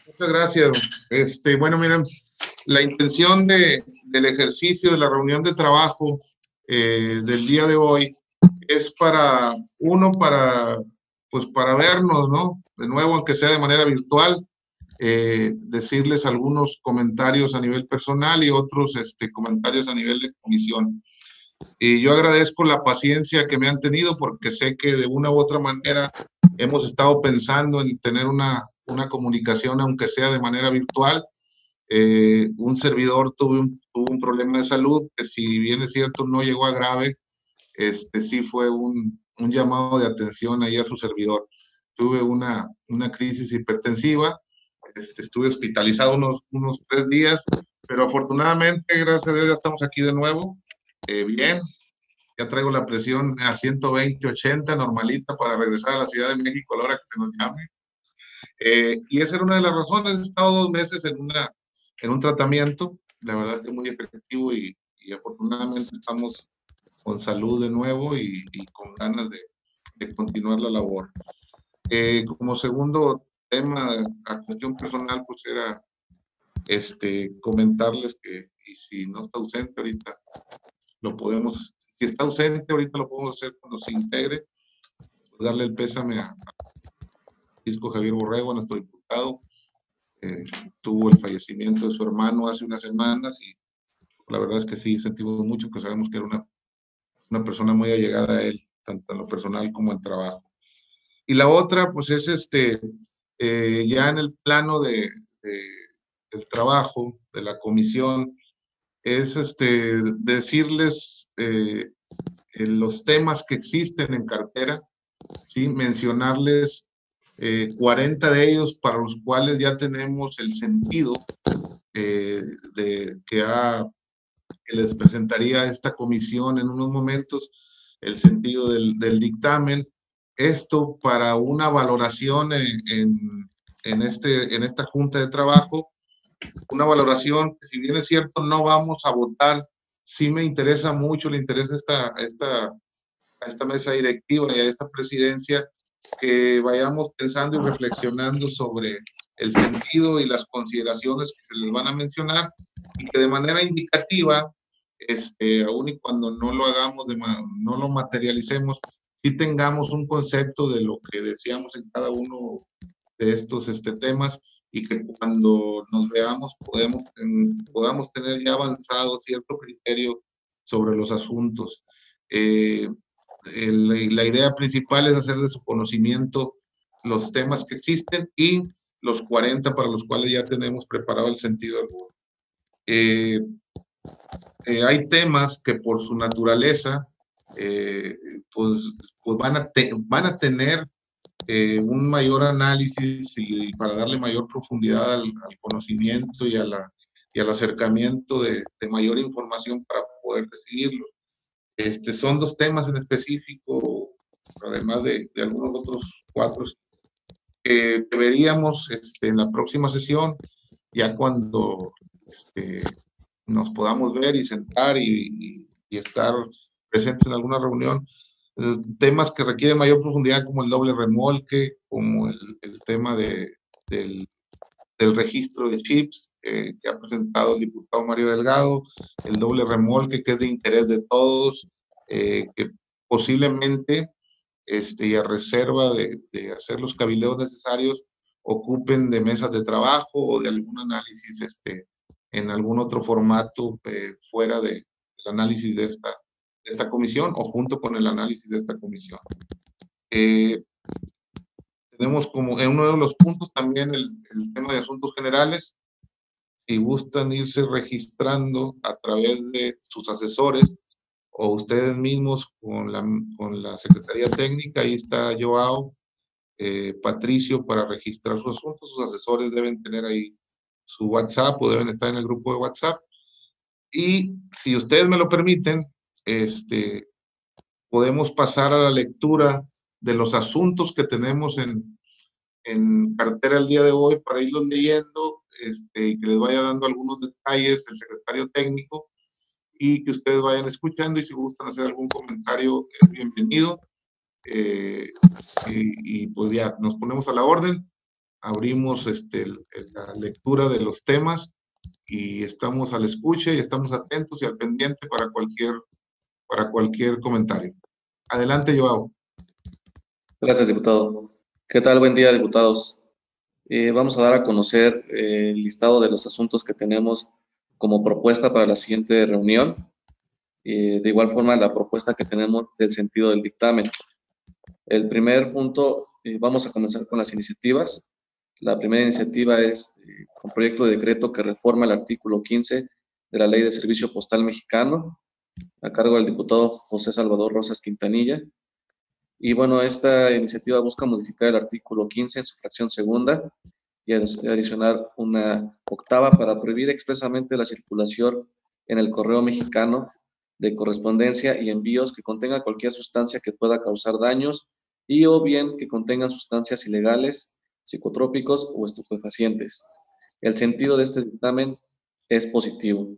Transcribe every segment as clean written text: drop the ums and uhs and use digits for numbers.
Muchas gracias. Bueno, miren, la intención del ejercicio de la reunión de trabajo del día de hoy es pues para vernos, ¿no? De nuevo, aunque sea de manera virtual, decirles algunos comentarios a nivel personal y otros comentarios a nivel de comisión. Y yo agradezco la paciencia que me han tenido porque sé que de una u otra manera hemos estado pensando en tener una comunicación, aunque sea de manera virtual. Un servidor tuvo un problema de salud que, si bien es cierto, no llegó a grave. Sí fue un llamado de atención ahí a su servidor. Tuve una crisis hipertensiva. Estuve hospitalizado unos 3 días, pero afortunadamente, gracias a Dios, ya estamos aquí de nuevo. Bien, ya traigo la presión a 120/80, normalita, para regresar a la Ciudad de México a la hora que se nos llame. Y esa era una de las razones. He estado 2 meses en un tratamiento, la verdad que muy efectivo, y afortunadamente estamos con salud de nuevo y con ganas de continuar la labor. Como segundo tema, a cuestión personal, pues era comentarles que, y si no está ausente ahorita, si está ausente ahorita lo podemos hacer cuando se integre, pues darle el pésame a Francisco Javier Borrego, a nuestro diputado. Eh, Tuvo el fallecimiento de su hermano hace unas semanas y la verdad es que sí, sentimos mucho, que sabemos que era una persona muy allegada a él, tanto en lo personal como en trabajo. Y la otra, pues es ya en el plano del trabajo, de la comisión, es decirles los temas que existen en cartera, ¿sí? Mencionarles 40 de ellos para los cuales ya tenemos el sentido eh, de que les presentaría esta comisión en unos momentos, el sentido del dictamen. Esto para una valoración en esta junta de trabajo, una valoración que, si bien es cierto, no vamos a votar. Sí me interesa mucho, le interesa a esta mesa directiva y a esta presidencia, que vayamos pensando y reflexionando sobre el sentido y las consideraciones que se les van a mencionar, y que de manera indicativa, aun y cuando no lo hagamos, no lo materialicemos, sí tengamos un concepto de lo que decíamos en cada uno de estos temas, y que cuando nos veamos podamos tener ya avanzado cierto criterio sobre los asuntos. Eh, la idea principal es hacer de su conocimiento los temas que existen y los 40 para los cuales ya tenemos preparado el sentido alguno. Eh, Hay temas que, por su naturaleza, eh, pues, pues van a tener un mayor análisis, y para darle mayor profundidad al conocimiento y al acercamiento de mayor información para poder decidirlo. Son 2 temas en específico, además de algunos otros 4, que veríamos en la próxima sesión, ya cuando nos podamos ver y sentar y estar presentes en alguna reunión. Temas que requieren mayor profundidad, como el doble remolque, como el tema del, del registro de chips que ha presentado el diputado Mario Delgado, el doble remolque, que es de interés de todos, que posiblemente, y a reserva de hacer los cabildeos necesarios, ocupen de mesas de trabajo o de algún análisis en algún otro formato, fuera del análisis de esta comisión, o junto con el análisis de esta comisión. Tenemos como en uno de los puntos también el tema de asuntos generales. Si gustan irse registrando a través de sus asesores o ustedes mismos con la Secretaría Técnica, ahí está Joao, Patricio, para registrar sus asuntos. Sus asesores deben tener ahí su WhatsApp o deben estar en el grupo de WhatsApp. Y si ustedes me lo permiten, podemos pasar a la lectura de los asuntos que tenemos en cartera el día de hoy, para irlos leyendo, y que les vaya dando algunos detalles el secretario técnico, y que ustedes vayan escuchando, y si gustan hacer algún comentario, es bienvenido. Pues ya nos ponemos a la orden. abrimos la lectura de los temas y estamos al escucha y estamos atentos y al pendiente para cualquier comentario. Adelante, Joao. Gracias, diputado. ¿Qué tal? Buen día, diputados. Vamos a dar a conocer el listado de los asuntos que tenemos como propuesta para la siguiente reunión. De igual forma, la propuesta que tenemos del sentido del dictamen. El primer punto, vamos a comenzar con las iniciativas. La primera iniciativa es con proyecto de decreto que reforma el artículo 15 de la Ley de Servicio Postal Mexicano, a cargo del diputado José Salvador Rosas Quintanilla. Y bueno, esta iniciativa busca modificar el artículo 15 en su fracción segunda y adicionar una octava para prohibir expresamente la circulación en el correo mexicano de correspondencia y envíos que contenga cualquier sustancia que pueda causar daños y o bien que contengan sustancias ilegales, psicotrópicos o estupefacientes. El sentido de este dictamen es positivo.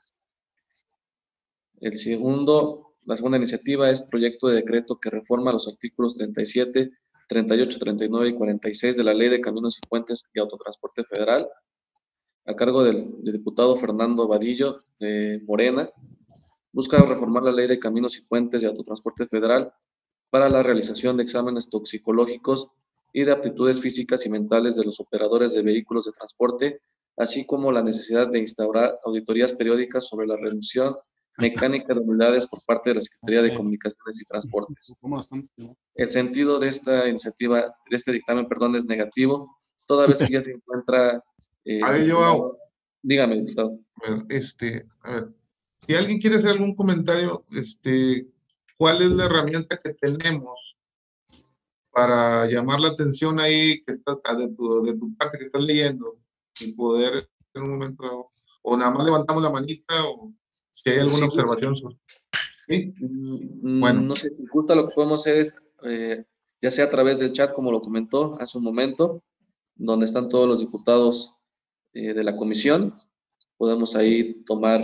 La segunda iniciativa es proyecto de decreto que reforma los artículos 37, 38, 39 y 46 de la Ley de Caminos y Puentes y Autotransporte Federal, a cargo del diputado Fernando Vadillo de Morena. Busca reformar la Ley de Caminos y Puentes y Autotransporte Federal para la realización de exámenes toxicológicos y de aptitudes físicas y mentales de los operadores de vehículos de transporte, así como la necesidad de instaurar auditorías periódicas sobre la reducción mecánica de unidades por parte de la Secretaría de Comunicaciones y Transportes. El sentido de esta iniciativa, de este dictamen, perdón, es negativo, toda vez que ya se encuentra... Dígame, diputado. A ver, si alguien quiere hacer algún comentario, ¿cuál es la herramienta que tenemos para llamar la atención ahí que está de tu parte que estás leyendo y poder en un momento dado, o nada más levantamos la manita o si hay alguna observación sobre? ¿Sí? Bueno. No sé, justo lo que podemos hacer es, ya sea a través del chat, como lo comentó hace un momento, donde están todos los diputados de la comisión, podemos ahí tomar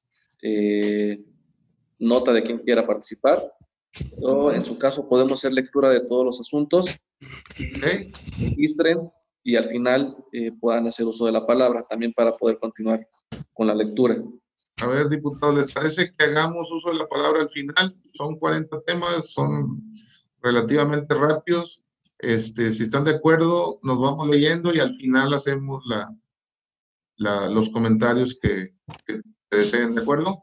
nota de quien quiera participar, o en su caso podemos hacer lectura de todos los asuntos, registren y al final puedan hacer uso de la palabra también para poder continuar con la lectura. A ver, diputado, ¿les parece que hagamos uso de la palabra al final? Son 40 temas, son relativamente rápidos. Si están de acuerdo, nos vamos leyendo y al final hacemos los comentarios que deseen, ¿de acuerdo?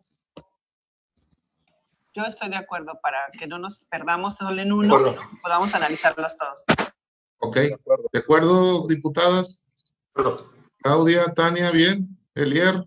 Yo estoy de acuerdo para que no nos perdamos solo en uno y podamos analizarlos todos. Ok, ¿de acuerdo, diputadas? Claudia, Tania, ¿bien? Elier,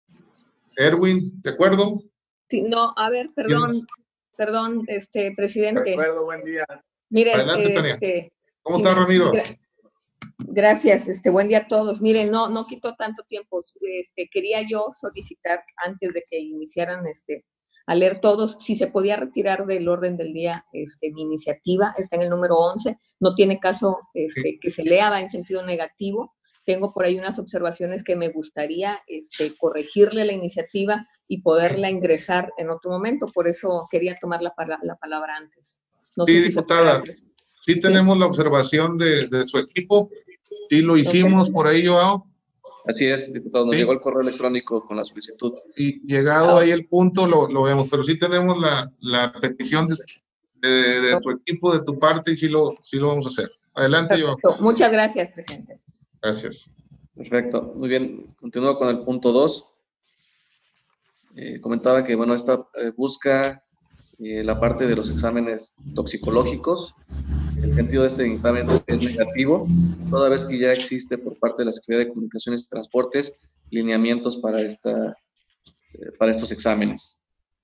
Erwin, ¿de acuerdo? Sí, no, a ver, perdón, presidente. De acuerdo, buen día. Miren, adelante, Tania. ¿Cómo está, Ramiro? Gracias, buen día a todos. Miren, no quito tanto tiempo. Quería yo solicitar, antes de que iniciaran a leer todos, si se podía retirar del orden del día mi iniciativa, está en el número 11, no tiene caso que se lea, va en sentido negativo. Tengo por ahí unas observaciones que me gustaría corregirle la iniciativa y poderla ingresar en otro momento, por eso quería tomar la palabra antes. No sí, sé si diputada, sí tenemos la observación de su equipo, sí lo hicimos por ahí, Joao. Así es, diputado, nos llegó el correo electrónico con la solicitud. Y llegado ahí el punto, lo vemos, pero sí tenemos la petición de tu equipo, de tu parte, y sí lo vamos a hacer. Adelante, Joao. Muchas gracias, presidente. Gracias. Perfecto, muy bien. Continúo con el punto 2. Comentaba que, bueno, esta busca la parte de los exámenes toxicológicos. El sentido de este dictamen es negativo, toda vez que ya existe por parte de la Secretaría de Comunicaciones y Transportes lineamientos para estos exámenes.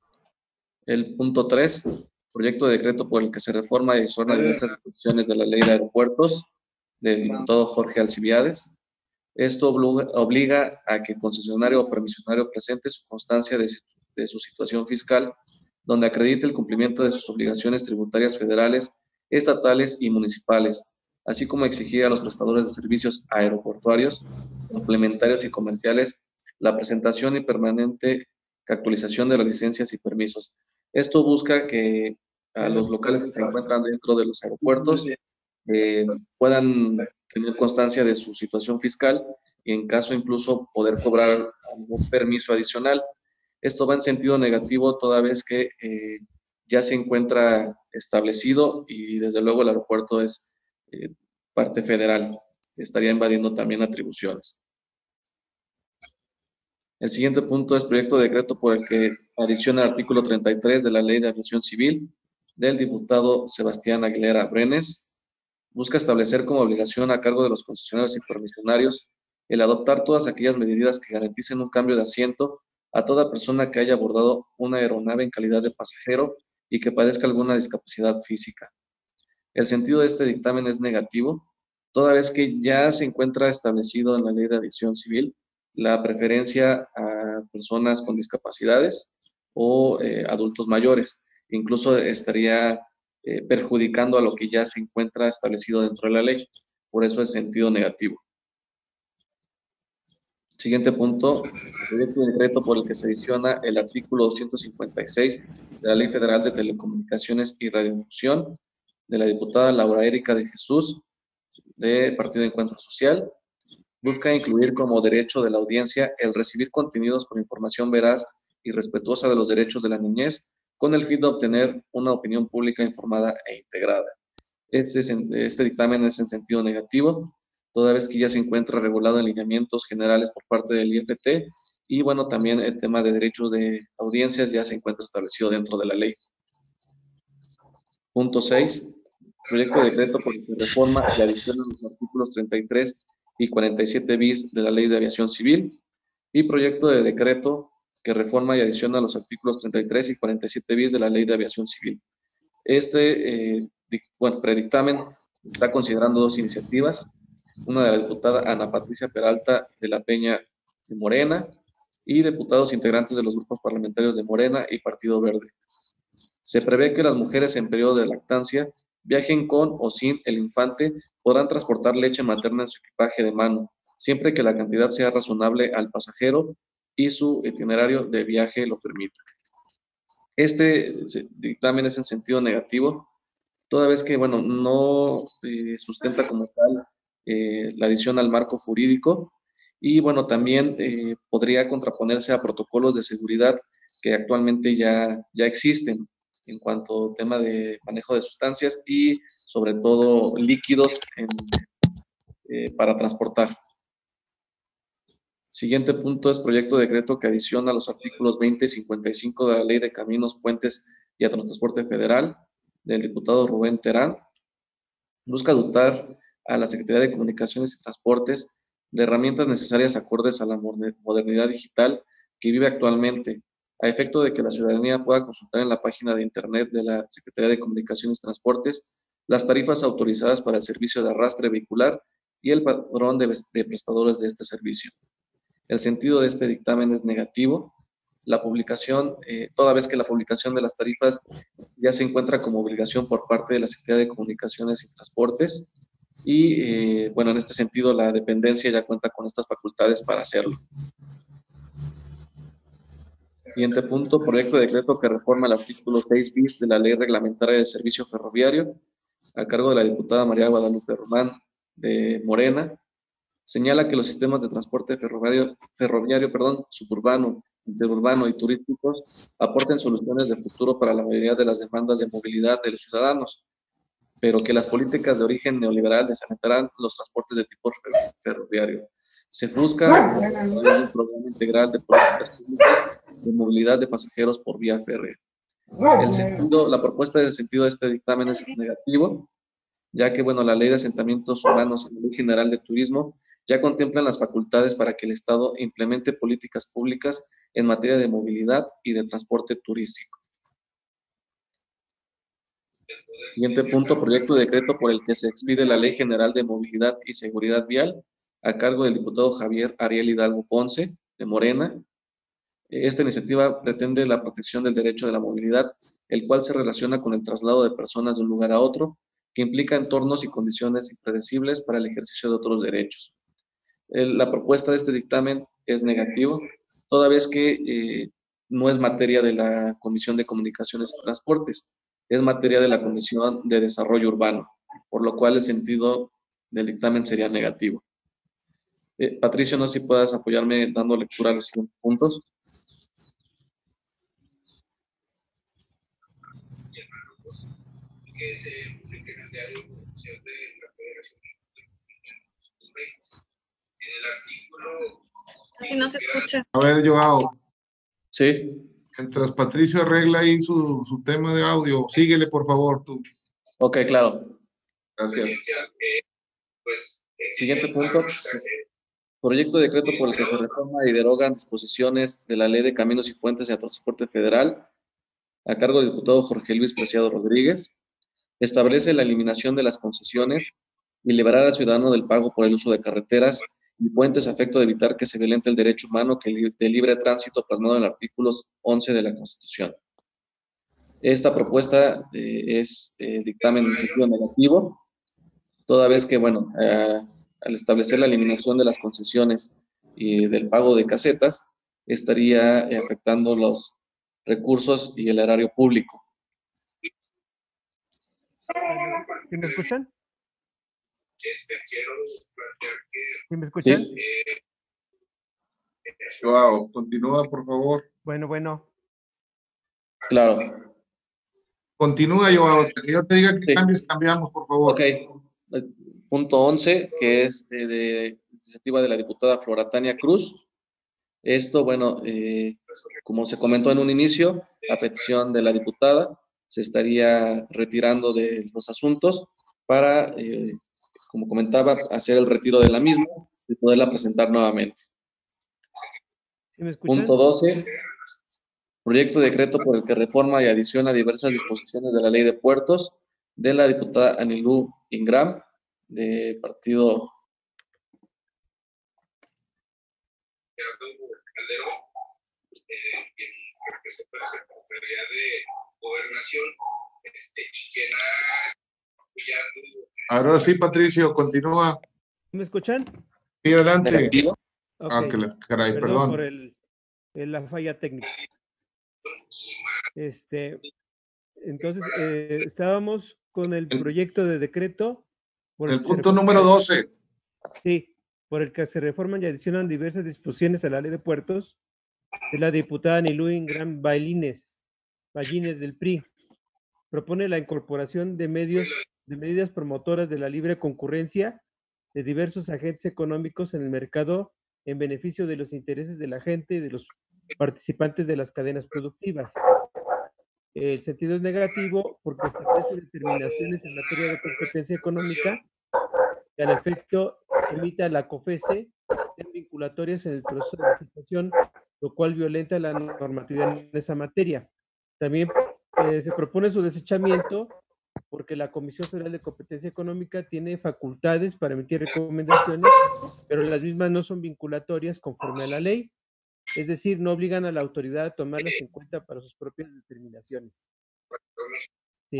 El punto 3, proyecto de decreto por el que se reforma y adiciona diversas disposiciones de la Ley de Aeropuertos, del diputado Jorge Alcibiades. Esto obliga a que el concesionario o permisionario presente su constancia de su situación fiscal, donde acredite el cumplimiento de sus obligaciones tributarias federales, estatales y municipales, así como exigir a los prestadores de servicios aeroportuarios, complementarios y comerciales la presentación y permanente actualización de las licencias y permisos. Esto busca que a los locales que se encuentran dentro de los aeropuertos puedan tener constancia de su situación fiscal y en caso incluso poder cobrar algún permiso adicional. Esto va en sentido negativo toda vez que ya se encuentra establecido y desde luego el aeropuerto es parte federal, estaría invadiendo también atribuciones. El siguiente punto es proyecto de decreto por el que adiciona el artículo 33 de la Ley de Aviación Civil del diputado Sebastián Aguilera Brenes. Busca establecer como obligación a cargo de los concesionarios y permisionarios el adoptar todas aquellas medidas que garanticen un cambio de asiento a toda persona que haya abordado una aeronave en calidad de pasajero y que padezca alguna discapacidad física. El sentido de este dictamen es negativo, toda vez que ya se encuentra establecido en la Ley de Aviación Civil la preferencia a personas con discapacidades o adultos mayores. Incluso estaría perjudicando a lo que ya se encuentra establecido dentro de la ley. Por eso es sentido negativo. Siguiente punto, proyecto de decreto por el que se adiciona el artículo 256 de la Ley Federal de Telecomunicaciones y Radiodifusión de la diputada Laura Erika de Jesús, de Partido de Encuentro Social. Busca incluir como derecho de la audiencia el recibir contenidos con información veraz y respetuosa de los derechos de la niñez, con el fin de obtener una opinión pública informada e integrada. Este dictamen es en sentido negativo, toda vez que ya se encuentra regulado en lineamientos generales por parte del IFT, y bueno, también el tema de derechos de audiencias ya se encuentra establecido dentro de la ley. Punto 6. Proyecto de decreto por el que reforma y adiciona los artículos 33 y 47 bis de la Ley de Aviación Civil, y proyecto de decreto que reforma y adiciona los artículos 33 y 47 bis de la Ley de Aviación Civil. Predictamen está considerando dos iniciativas, una de la diputada Ana Patricia Peralta de la Peña de Morena y diputados integrantes de los grupos parlamentarios de Morena y Partido Verde. Se prevé que las mujeres en periodo de lactancia viajen con o sin el infante, podrán transportar leche materna en su equipaje de mano, siempre que la cantidad sea razonable al pasajero y su itinerario de viaje lo permita. Este dictamen es en sentido negativo, toda vez que, bueno, no sustenta como tal la adición al marco jurídico y, bueno, también podría contraponerse a protocolos de seguridad que actualmente ya existen en cuanto a tema de manejo de sustancias y, sobre todo, líquidos para transportar. Siguiente punto es proyecto de decreto que adiciona los artículos 20 y 55 de la Ley de Caminos, Puentes y Transporte Federal del diputado Rubén Terán. Busca dotar a la Secretaría de Comunicaciones y Transportes de herramientas necesarias acordes a la modernidad digital que vive actualmente, a efecto de que la ciudadanía pueda consultar en la página de internet de la Secretaría de Comunicaciones y Transportes las tarifas autorizadas para el servicio de arrastre vehicular y el padrón de prestadores de este servicio. El sentido de este dictamen es negativo. La publicación, toda vez que la publicación de las tarifas ya se encuentra como obligación por parte de la Secretaría de Comunicaciones y Transportes y, bueno, en este sentido la dependencia ya cuenta con estas facultades para hacerlo. Siguiente punto, proyecto de decreto que reforma el artículo 6 bis de la Ley Reglamentaria de Servicio Ferroviario, a cargo de la diputada María Guadalupe Román de Morena. Señala que los sistemas de transporte ferroviario, suburbano, interurbano y turísticos aporten soluciones de futuro para la mayoría de las demandas de movilidad de los ciudadanos, pero que las políticas de origen neoliberal desalentarán los transportes de tipo ferroviario. Se busca un programa integral de políticas públicas de movilidad de pasajeros por vía férrea. La propuesta del sentido de este dictamen es negativo, ya que, bueno, la Ley de Asentamientos Humanos y la Ley General de Turismo ya contemplan las facultades para que el Estado implemente políticas públicas en materia de movilidad y de transporte turístico. Siguiente punto, proyecto de decreto por el que se expide la Ley General de Movilidad y Seguridad Vial, a cargo del diputado Javier Ariel Hidalgo Ponce, de Morena. Esta iniciativa pretende la protección del derecho de la movilidad, el cual se relaciona con el traslado de personas de un lugar a otro, que implica entornos y condiciones impredecibles para el ejercicio de otros derechos. La propuesta de este dictamen es negativo, toda vez que no es materia de la Comisión de Comunicaciones y Transportes, es materia de la Comisión de Desarrollo Urbano. por lo cual el sentido del dictamen sería negativo. Patricio, no sé si puedas apoyarme dando lectura a los siguientes puntos. Que se publique en el diario oficial de la Federación. En el artículo... Casi no se escucha. A ver, Joao, Sí. mientras Patricio arregla ahí su tema de audio, síguele, por favor, tú. Ok, claro. Gracias. Pues, Siguiente punto. Proyecto de decreto por el que se reforma y derogan disposiciones de la Ley de Caminos y Puentes de Transporte Federal, a cargo del diputado Jorge Luis Preciado Rodríguez. Establece la eliminación de las concesiones y liberar al ciudadano del pago por el uso de carreteras y puentes a efecto de evitar que se violente el derecho humano de libre tránsito plasmado en el artículo 11 de la Constitución. Esta propuesta es dictamen en sentido negativo, toda vez que, bueno, al establecer la eliminación de las concesiones y del pago de casetas, estaría afectando los recursos y el erario público. ¿Sí me escuchan? Quiero plantear que... ¿Sí me escuchan? Sí. Joao, continúa, por favor. Bueno. Claro. Continúa, Joao. Hasta que yo te diga que Sí. cambies, cambiamos, por favor. Ok. Punto 11, que es de iniciativa de la diputada Flora Tania Cruz. Esto, bueno, como se comentó en un inicio, a petición de la diputada, se estaría retirando de los asuntos para, como comentaba, hacer el retiro de la misma y poderla presentar nuevamente. ¿Sí me escuchan? Punto 12, proyecto de decreto por el que reforma y adiciona diversas disposiciones de la Ley de Puertos, de la diputada Anilú Ingram, de partido... Calderón, quien representa la Secretaría de Gobernación, y quien ha apoyado... Ahora sí, Patricio, continúa. ¿Sí me escuchan? Sí, adelante. Negativo. Ok. Ah, caray, Perdón por perdón. la falla técnica. Entonces, estábamos con el proyecto de decreto por El el que se punto reforma- número 12. Sí, por el que se reforman y adicionan diversas disposiciones a la Ley de Puertos, de la diputada Anilú Ingram Ballines del PRI. Propone la incorporación de medidas promotoras de la libre concurrencia de diversos agentes económicos en el mercado en beneficio de los intereses de la gente y de los participantes de las cadenas productivas. El sentido es negativo porque establece determinaciones en materia de competencia económica y al efecto emite a la COFESE sean vinculatorias en el proceso de licitación, lo cual violenta la normatividad en esa materia. También se propone su desechamiento porque la Comisión Federal de Competencia Económica tiene facultades para emitir recomendaciones, pero las mismas no son vinculatorias conforme a la ley, es decir, no obligan a la autoridad a tomarlas en cuenta para sus propias determinaciones. ¿Sí?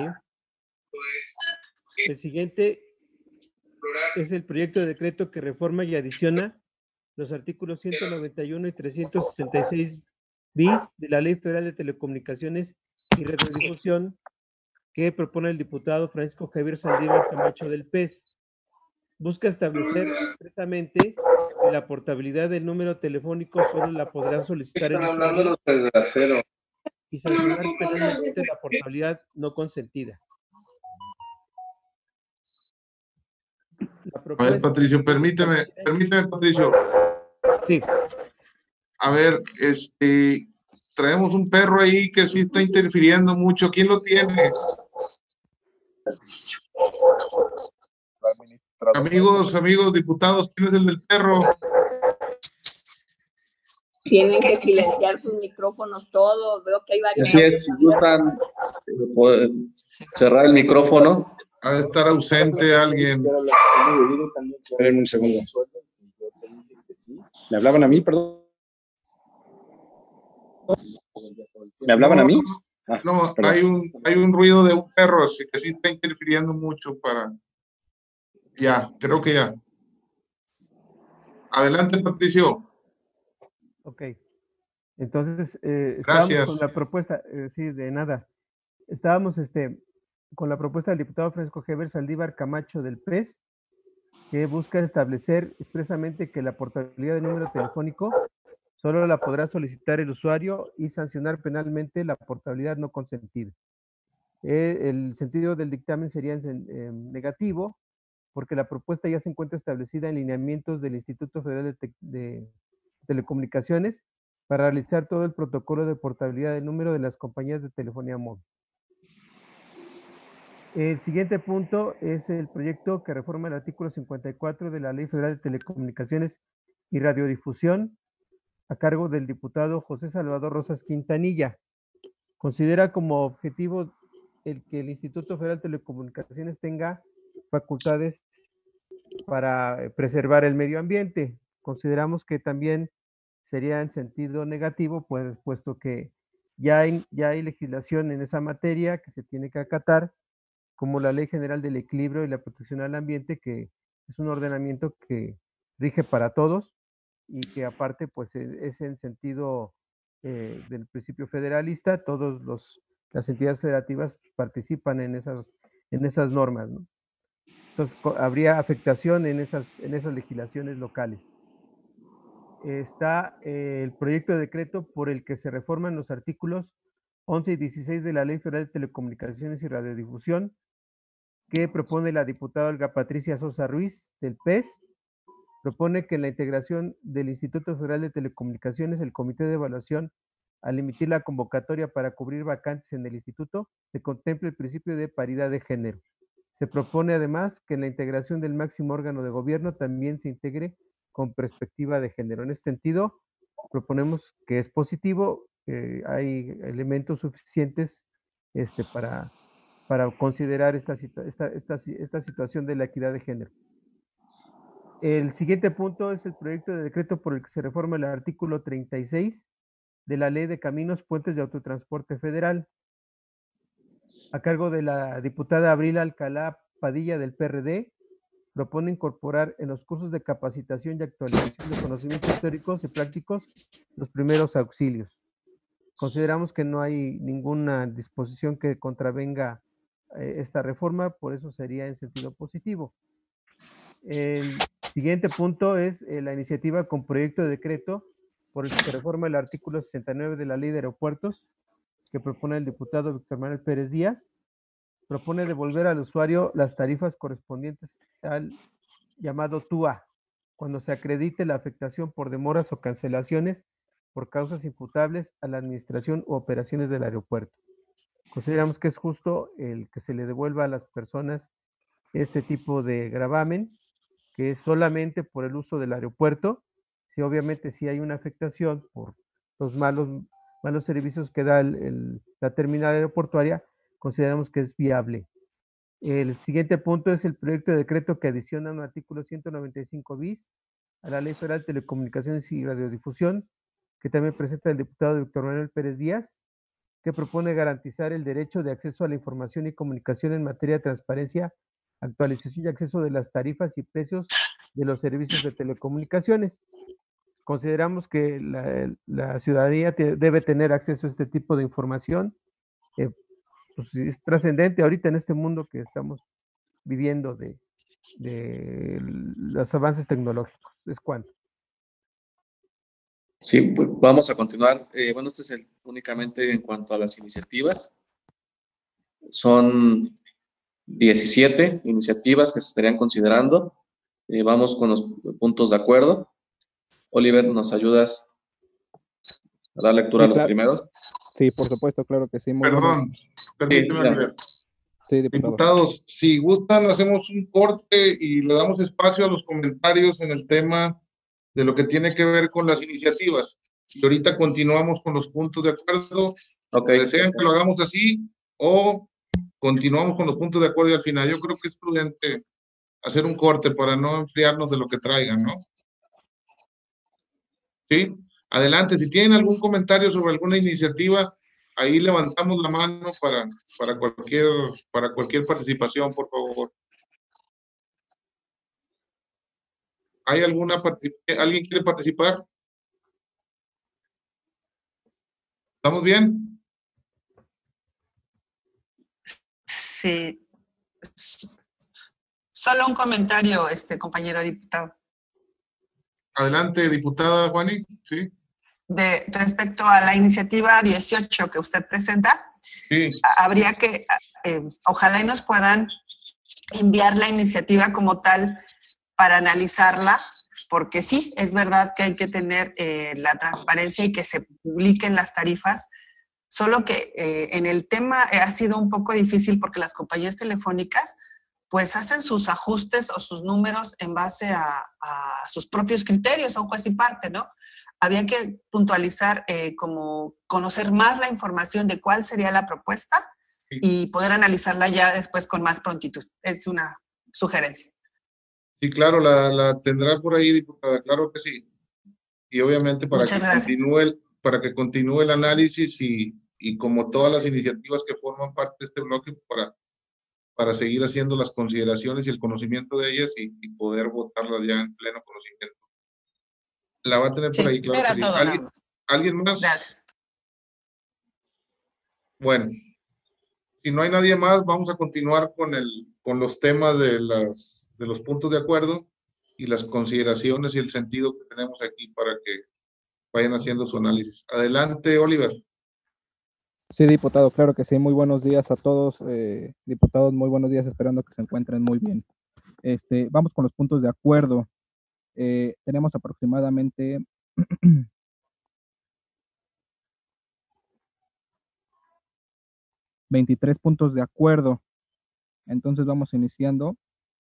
El siguiente es el proyecto de decreto que reforma y adiciona los artículos 191 y 366 bis de la Ley Federal de Telecomunicaciones y Radiodifusión, que propone el diputado Francisco Javier Saldívar Camacho del PES. Busca establecer expresamente que la portabilidad del número telefónico solo la podrá solicitar el usuario y sancionar penalmente la portabilidad no consentida. A ver, Patricio, permíteme, Patricio. Sí. A ver, traemos un perro ahí que sí está interfiriendo mucho. ¿Quién lo tiene? Amigos diputados, ¿quién es el del perro? Tienen que silenciar sus micrófonos todos. Veo que hay varios. Así es, si gustan cerrar el micrófono. Ha de estar ausente alguien. Espérenme un segundo. ¿Me hablaban a mí, perdón? ¿Me hablaban a mí? No, perdón. hay un ruido de un perro, así que sí está interfiriendo mucho para... Ya, creo que ya. Adelante, Patricio. Ok. Entonces, estábamos Gracias. con la propuesta, sí, de nada. Estábamos con la propuesta del diputado Francisco Heber Saldívar Camacho del PES, que busca establecer expresamente que la portabilidad del número telefónico solo la podrá solicitar el usuario y sancionar penalmente la portabilidad no consentida. El sentido del dictamen sería negativo, porque la propuesta ya se encuentra establecida en lineamientos del Instituto Federal de Telecomunicaciones para realizar todo el protocolo de portabilidad del número de las compañías de telefonía móvil. El siguiente punto es el proyecto que reforma el artículo 54 de la Ley Federal de Telecomunicaciones y Radiodifusión, a cargo del diputado José Salvador Rosas Quintanilla. Considera como objetivo el que el Instituto Federal de Telecomunicaciones tenga facultades para preservar el medio ambiente. Consideramos que también sería en sentido negativo, pues, puesto que ya hay legislación en esa materia que se tiene que acatar, como la Ley General del Equilibrio y la Protección al Ambiente, que es un ordenamiento que rige para todos y que aparte pues es en sentido del principio federalista. Todas las entidades federativas participan en esas normas, ¿no? Entonces habría afectación en esas legislaciones locales. Está el proyecto de decreto por el que se reforman los artículos 11 y 16 de la Ley Federal de Telecomunicaciones y Radiodifusión, que propone la diputada Olga Patricia Sosa Ruiz del PES. Propone que en la integración del Instituto Federal de Telecomunicaciones, el Comité de Evaluación, al emitir la convocatoria para cubrir vacantes en el instituto, se contemple el principio de paridad de género. Se propone además que en la integración del máximo órgano de gobierno también se integre con perspectiva de género. En este sentido, proponemos que es positivo, hay elementos suficientes para considerar esta situación de la equidad de género. El siguiente punto es el proyecto de decreto por el que se reforma el artículo 36 de la Ley de Caminos, Puentes de Autotransporte Federal, a cargo de la diputada Abril Alcalá Padilla del PRD. Propone incorporar en los cursos de capacitación y actualización de conocimientos históricos y prácticos los primeros auxilios. Consideramos que no hay ninguna disposición que contravenga esta reforma, por eso sería en sentido positivo. El siguiente punto es la iniciativa con proyecto de decreto por el que se reforma el artículo 69 de la Ley de Aeropuertos, que propone el diputado Víctor Manuel Pérez Díaz. Propone devolver al usuario las tarifas correspondientes al llamado TUA, cuando se acredite la afectación por demoras o cancelaciones por causas imputables a la administración u operaciones del aeropuerto. Consideramos que es justo el que se le devuelva a las personas este tipo de gravamen, que es solamente por el uso del aeropuerto. Si obviamente si hay una afectación por los malos servicios que da la terminal aeroportuaria, consideramos que es viable. El siguiente punto es el proyecto de decreto que adiciona un artículo 195 bis a la Ley Federal de Telecomunicaciones y Radiodifusión, que también presenta el diputado Víctor Manuel Pérez Díaz, que propone garantizar el derecho de acceso a la información y comunicación en materia de transparencia, actualización y acceso de las tarifas y precios de los servicios de telecomunicaciones. Consideramos que la ciudadanía debe tener acceso a este tipo de información. Pues es trascendente ahorita en este mundo que estamos viviendo de los avances tecnológicos. Es cuanto. Sí, pues vamos a continuar. Bueno, este es únicamente en cuanto a las iniciativas. Son 17 iniciativas que se estarían considerando. Vamos con los puntos de acuerdo. Oliver, ¿nos ayudas a dar lectura a los primeros? Sí, por supuesto, claro que sí. Perdón, permíteme, Oliver. Sí, diputado. Diputados, si gustan, hacemos un corte y le damos espacio a los comentarios en el tema de lo que tiene que ver con las iniciativas. Y ahorita continuamos con los puntos de acuerdo. Okay. ¿Desean que lo hagamos así o continuamos con los puntos de acuerdo y al final? Yo creo que es prudente hacer un corte para no enfriarnos de lo que traigan, ¿no? ¿Sí? Adelante, si tienen algún comentario sobre alguna iniciativa, ahí levantamos la mano para cualquier participación, por favor. ¿Hay alguien quiere participar? ¿Estamos bien? Sí. Solo un comentario, compañero diputado. Adelante, diputada Juani. Sí. Respecto a la iniciativa 18 que usted presenta, Sí. habría que, ojalá y nos puedan enviar la iniciativa como tal para analizarla, porque sí, es verdad que hay que tener la transparencia y que se publiquen las tarifas, solo que en el tema ha sido un poco difícil porque las compañías telefónicas pues hacen sus ajustes o sus números en base a sus propios criterios, son juez y parte, ¿no? Había que puntualizar, como conocer más la información de cuál sería la propuesta y poder analizarla ya después con más prontitud. Es una sugerencia. Sí, claro, la tendrá por ahí, diputada, claro que sí. Y obviamente para que continúe el análisis y como todas las iniciativas que forman parte de este bloque, para seguir haciendo las consideraciones y el conocimiento de ellas y poder votarlas ya en pleno conocimiento. La va a tener por ahí, claro que sí. Todo, ¿Alguien más? Gracias. Bueno, si no hay nadie más, vamos a continuar con los temas de los puntos de acuerdo y las consideraciones y el sentido que tenemos aquí para que vayan haciendo su análisis. Adelante, Oliver. Sí, diputado, claro que sí. Muy buenos días a todos, diputados, muy buenos días, esperando que se encuentren muy bien. Vamos con los puntos de acuerdo. Tenemos aproximadamente 23 puntos de acuerdo. Entonces vamos iniciando.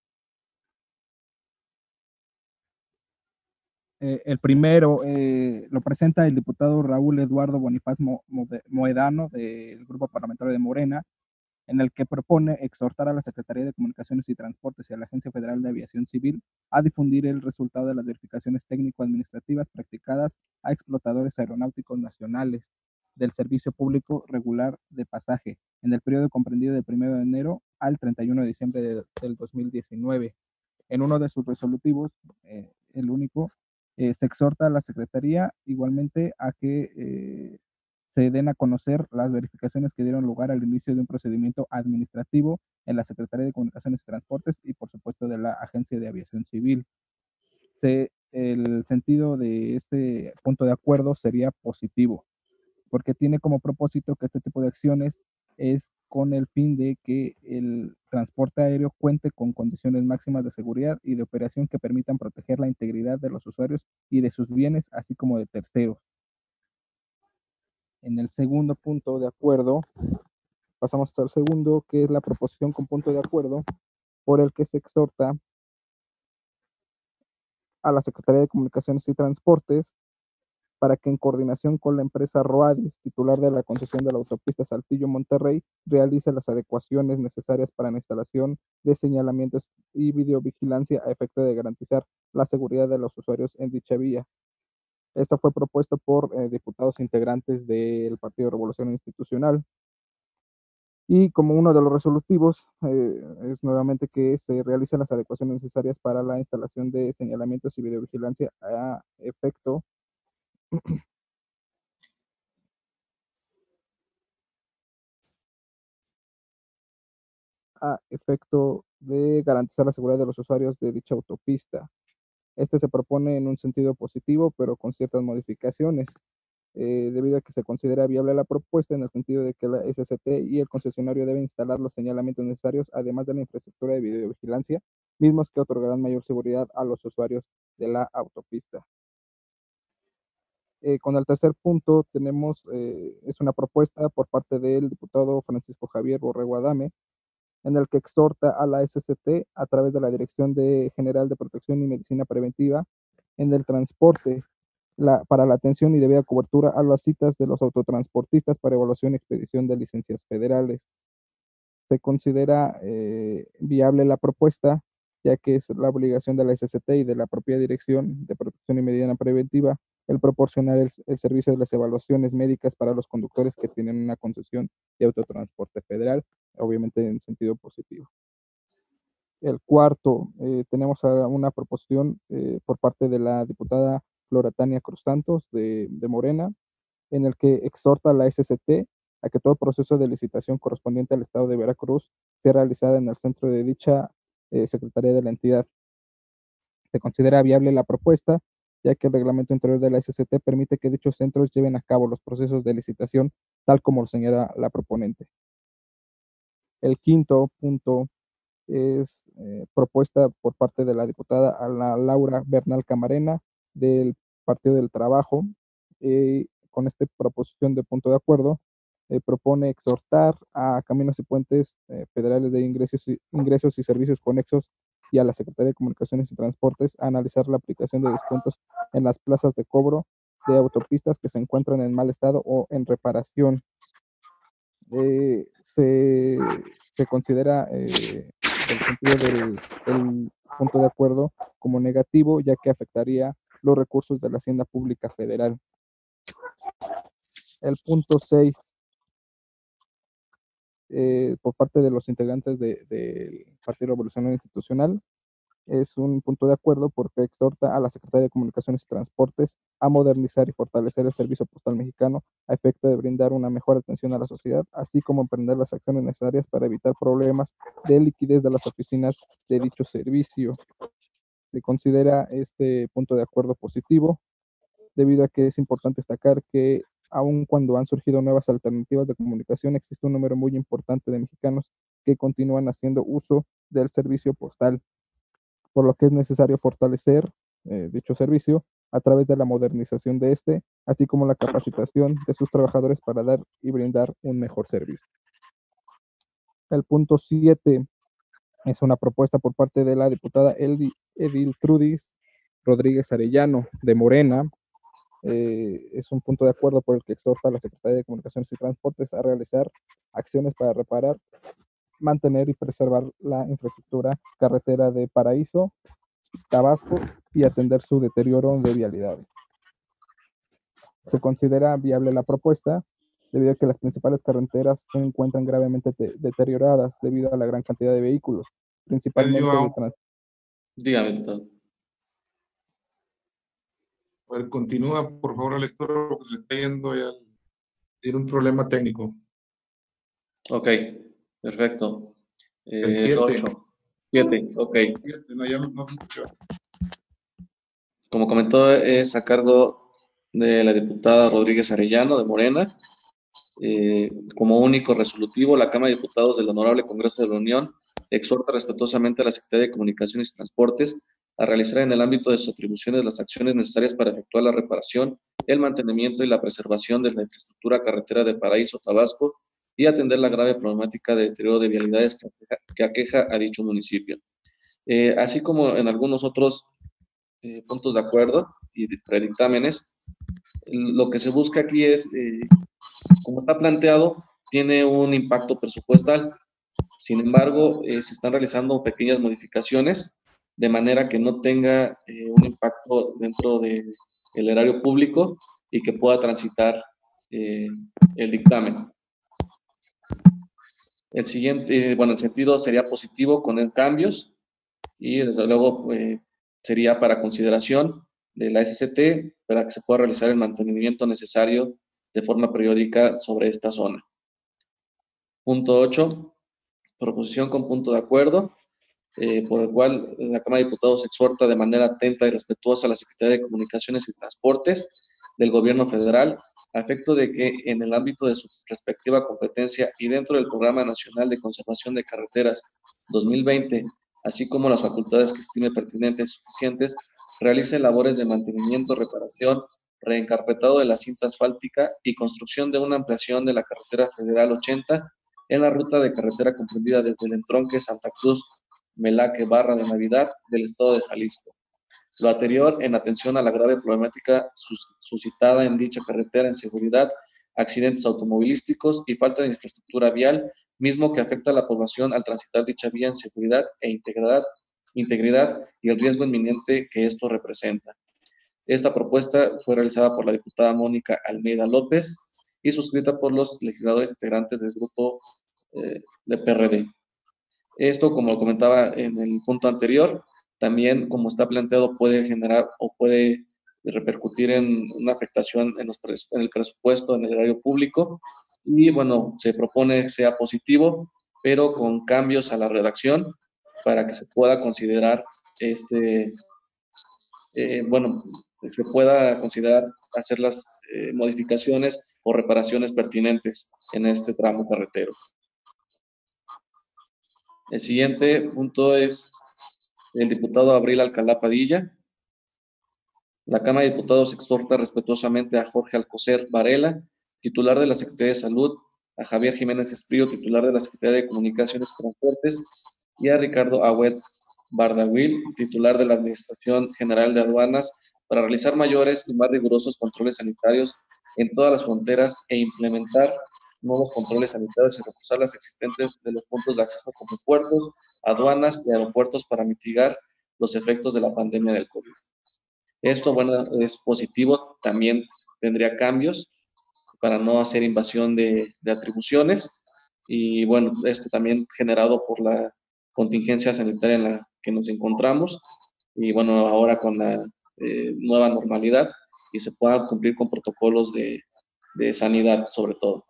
El primero lo presenta el diputado Raúl Eduardo Bonifaz Moedano del Grupo Parlamentario de Morena, en el que propone exhortar a la Secretaría de Comunicaciones y Transportes y a la Agencia Federal de Aviación Civil a difundir el resultado de las verificaciones técnico-administrativas practicadas a explotadores aeronáuticos nacionales del Servicio Público Regular de Pasaje en el periodo comprendido del 1 de enero al 31 de diciembre del 2019. En uno de sus resolutivos, el único, se exhorta a la Secretaría igualmente a que se den a conocer las verificaciones que dieron lugar al inicio de un procedimiento administrativo en la Secretaría de Comunicaciones y Transportes y por supuesto de la Agencia de Aviación Civil. El sentido de este punto de acuerdo sería positivo, porque tiene como propósito que este tipo de acciones es con el fin de que el transporte aéreo cuente con condiciones máximas de seguridad y de operación que permitan proteger la integridad de los usuarios y de sus bienes, así como de terceros. En el segundo punto de acuerdo, pasamos hasta el segundo, que es la proposición con punto de acuerdo, por el que se exhorta a la Secretaría de Comunicaciones y Transportes para que en coordinación con la empresa Roadis, titular de la concesión de la autopista Saltillo-Monterrey, realice las adecuaciones necesarias para la instalación de señalamientos y videovigilancia a efecto de garantizar la seguridad de los usuarios en dicha vía. Esto fue propuesto por diputados integrantes del Partido Revolución Institucional. Y como uno de los resolutivos es nuevamente que se realicen las adecuaciones necesarias para la instalación de señalamientos y videovigilancia a efecto de garantizar la seguridad de los usuarios de dicha autopista. Este se propone en un sentido positivo, pero con ciertas modificaciones, debido a que se considera viable la propuesta en el sentido de que la SCT y el concesionario deben instalar los señalamientos necesarios, además de la infraestructura de videovigilancia, mismos que otorgarán mayor seguridad a los usuarios de la autopista. Con el tercer punto tenemos, es una propuesta por parte del diputado Francisco Javier Borrego Adame, en el que exhorta a la SCT a través de la Dirección General de Protección y Medicina Preventiva en el transporte para la atención y debida cobertura a las citas de los autotransportistas para evaluación y expedición de licencias federales. Se considera viable la propuesta, ya que es la obligación de la SCT y de la propia Dirección de Protección y Medicina Preventiva el proporcionar el servicio de las evaluaciones médicas para los conductores que tienen una concesión de autotransporte federal, obviamente en sentido positivo. El cuarto, tenemos una proposición por parte de la diputada Flora Tania Cruz Santos de Morena, en el que exhorta a la SCT a que todo proceso de licitación correspondiente al Estado de Veracruz sea realizada en el centro de dicha Secretaría de la entidad. Se considera viable la propuesta, ya que el reglamento interior de la SCT permite que dichos centros lleven a cabo los procesos de licitación tal como lo señala la proponente. El quinto punto es propuesta por parte de la diputada Ana Laura Bernal Camarena del Partido del Trabajo. Con esta proposición de punto de acuerdo, propone exhortar a Caminos y Puentes Federales de ingresos y Servicios Conexos y a la Secretaría de Comunicaciones y Transportes a analizar la aplicación de descuentos en las plazas de cobro de autopistas que se encuentran en mal estado o en reparación. Se considera el sentido del punto de acuerdo como negativo, ya que afectaría los recursos de la Hacienda Pública Federal. El punto 6, por parte de los integrantes del Partido Revolucionario Institucional, es un punto de acuerdo porque exhorta a la Secretaría de Comunicaciones y Transportes a modernizar y fortalecer el servicio postal mexicano a efecto de brindar una mejor atención a la sociedad, así como emprender las acciones necesarias para evitar problemas de liquidez de las oficinas de dicho servicio. Se considera este punto de acuerdo positivo, debido a que es importante destacar que aun cuando han surgido nuevas alternativas de comunicación, existe un número muy importante de mexicanos que continúan haciendo uso del servicio postal, por lo que es necesario fortalecer dicho servicio a través de la modernización de este, así como la capacitación de sus trabajadores para dar y brindar un mejor servicio. El punto 7 es una propuesta por parte de la diputada Ediltrudis Rodríguez Arellano de Morena. Es un punto de acuerdo por el que exhorta a la Secretaría de Comunicaciones y Transportes a realizar acciones para reparar, mantener y preservar la infraestructura carretera de Paraíso, Tabasco y atender su deterioro de vialidades. Se considera viable la propuesta debido a que las principales carreteras se encuentran gravemente deterioradas debido a la gran cantidad de vehículos, principalmente de transporte. Dígame, diputado. Pues continúa, por favor, lector, porque se está yendo ya. Tiene un problema técnico. Ok, perfecto. El 7. 8. 7, ok. No, ya no escucho. Como comentó, es a cargo de la diputada Rodríguez Arellano de Morena. Como único resolutivo, la Cámara de Diputados del Honorable Congreso de la Unión exhorta respetuosamente a la Secretaría de Comunicaciones y Transportes a realizar en el ámbito de sus atribuciones las acciones necesarias para efectuar la reparación, el mantenimiento y la preservación de la infraestructura carretera de Paraíso, Tabasco, y atender la grave problemática de deterioro de vialidades que aqueja a dicho municipio. Así como en algunos otros puntos de acuerdo y de predictámenes, lo que se busca aquí es, como está planteado, tiene un impacto presupuestal. Sin embargo, se están realizando pequeñas modificaciones de manera que no tenga un impacto dentro del erario público y que pueda transitar el dictamen. El siguiente, el sentido sería positivo con cambios y desde luego sería para consideración de la SCT para que se pueda realizar el mantenimiento necesario de forma periódica sobre esta zona. Punto 8. Proposición con punto de acuerdo, por el cual la Cámara de Diputados exhorta de manera atenta y respetuosa a la Secretaría de Comunicaciones y Transportes del Gobierno Federal, a efecto de que en el ámbito de su respectiva competencia y dentro del Programa Nacional de Conservación de Carreteras 2020, así como las facultades que estime pertinentes y suficientes, realice labores de mantenimiento, reparación, reencarpetado de la cinta asfáltica y construcción de una ampliación de la carretera federal 80 en la ruta de carretera comprendida desde el entronque Santa Cruz, Melaque, Barra de Navidad del estado de Jalisco. Lo anterior en atención a la grave problemática suscitada en dicha carretera en seguridad, accidentes automovilísticos y falta de infraestructura vial, mismo que afecta a la población al transitar dicha vía en seguridad e integridad y el riesgo inminente que esto representa. Esta propuesta fue realizada por la diputada Mónica Almeida López y suscrita por los legisladores integrantes del grupo de PRD. Esto, como lo comentaba en el punto anterior, también como está planteado puede generar o puede repercutir en una afectación en el presupuesto, en el erario público, y bueno, se propone que sea positivo, pero con cambios a la redacción para que se pueda considerar bueno, se pueda considerar hacer las modificaciones o reparaciones pertinentes en este tramo carretero. El siguiente punto es el diputado Abril Alcalá Padilla. La Cámara de Diputados exhorta respetuosamente a Jorge Alcocer Varela, titular de la Secretaría de Salud, a Javier Jiménez Esprío, titular de la Secretaría de Comunicaciones y Transportes, y a Ricardo Agüed Bardawil, titular de la Administración General de Aduanas, para realizar mayores y más rigurosos controles sanitarios en todas las fronteras e implementar nuevos controles sanitarios y reforzar las existentes de los puntos de acceso como puertos, aduanas y aeropuertos para mitigar los efectos de la pandemia del COVID. Esto, bueno, es positivo, también tendría cambios para no hacer invasión de atribuciones y, bueno, esto también generado por la contingencia sanitaria en la que nos encontramos y, bueno, ahora con la nueva normalidad y se pueda cumplir con protocolos de sanidad, sobre todo.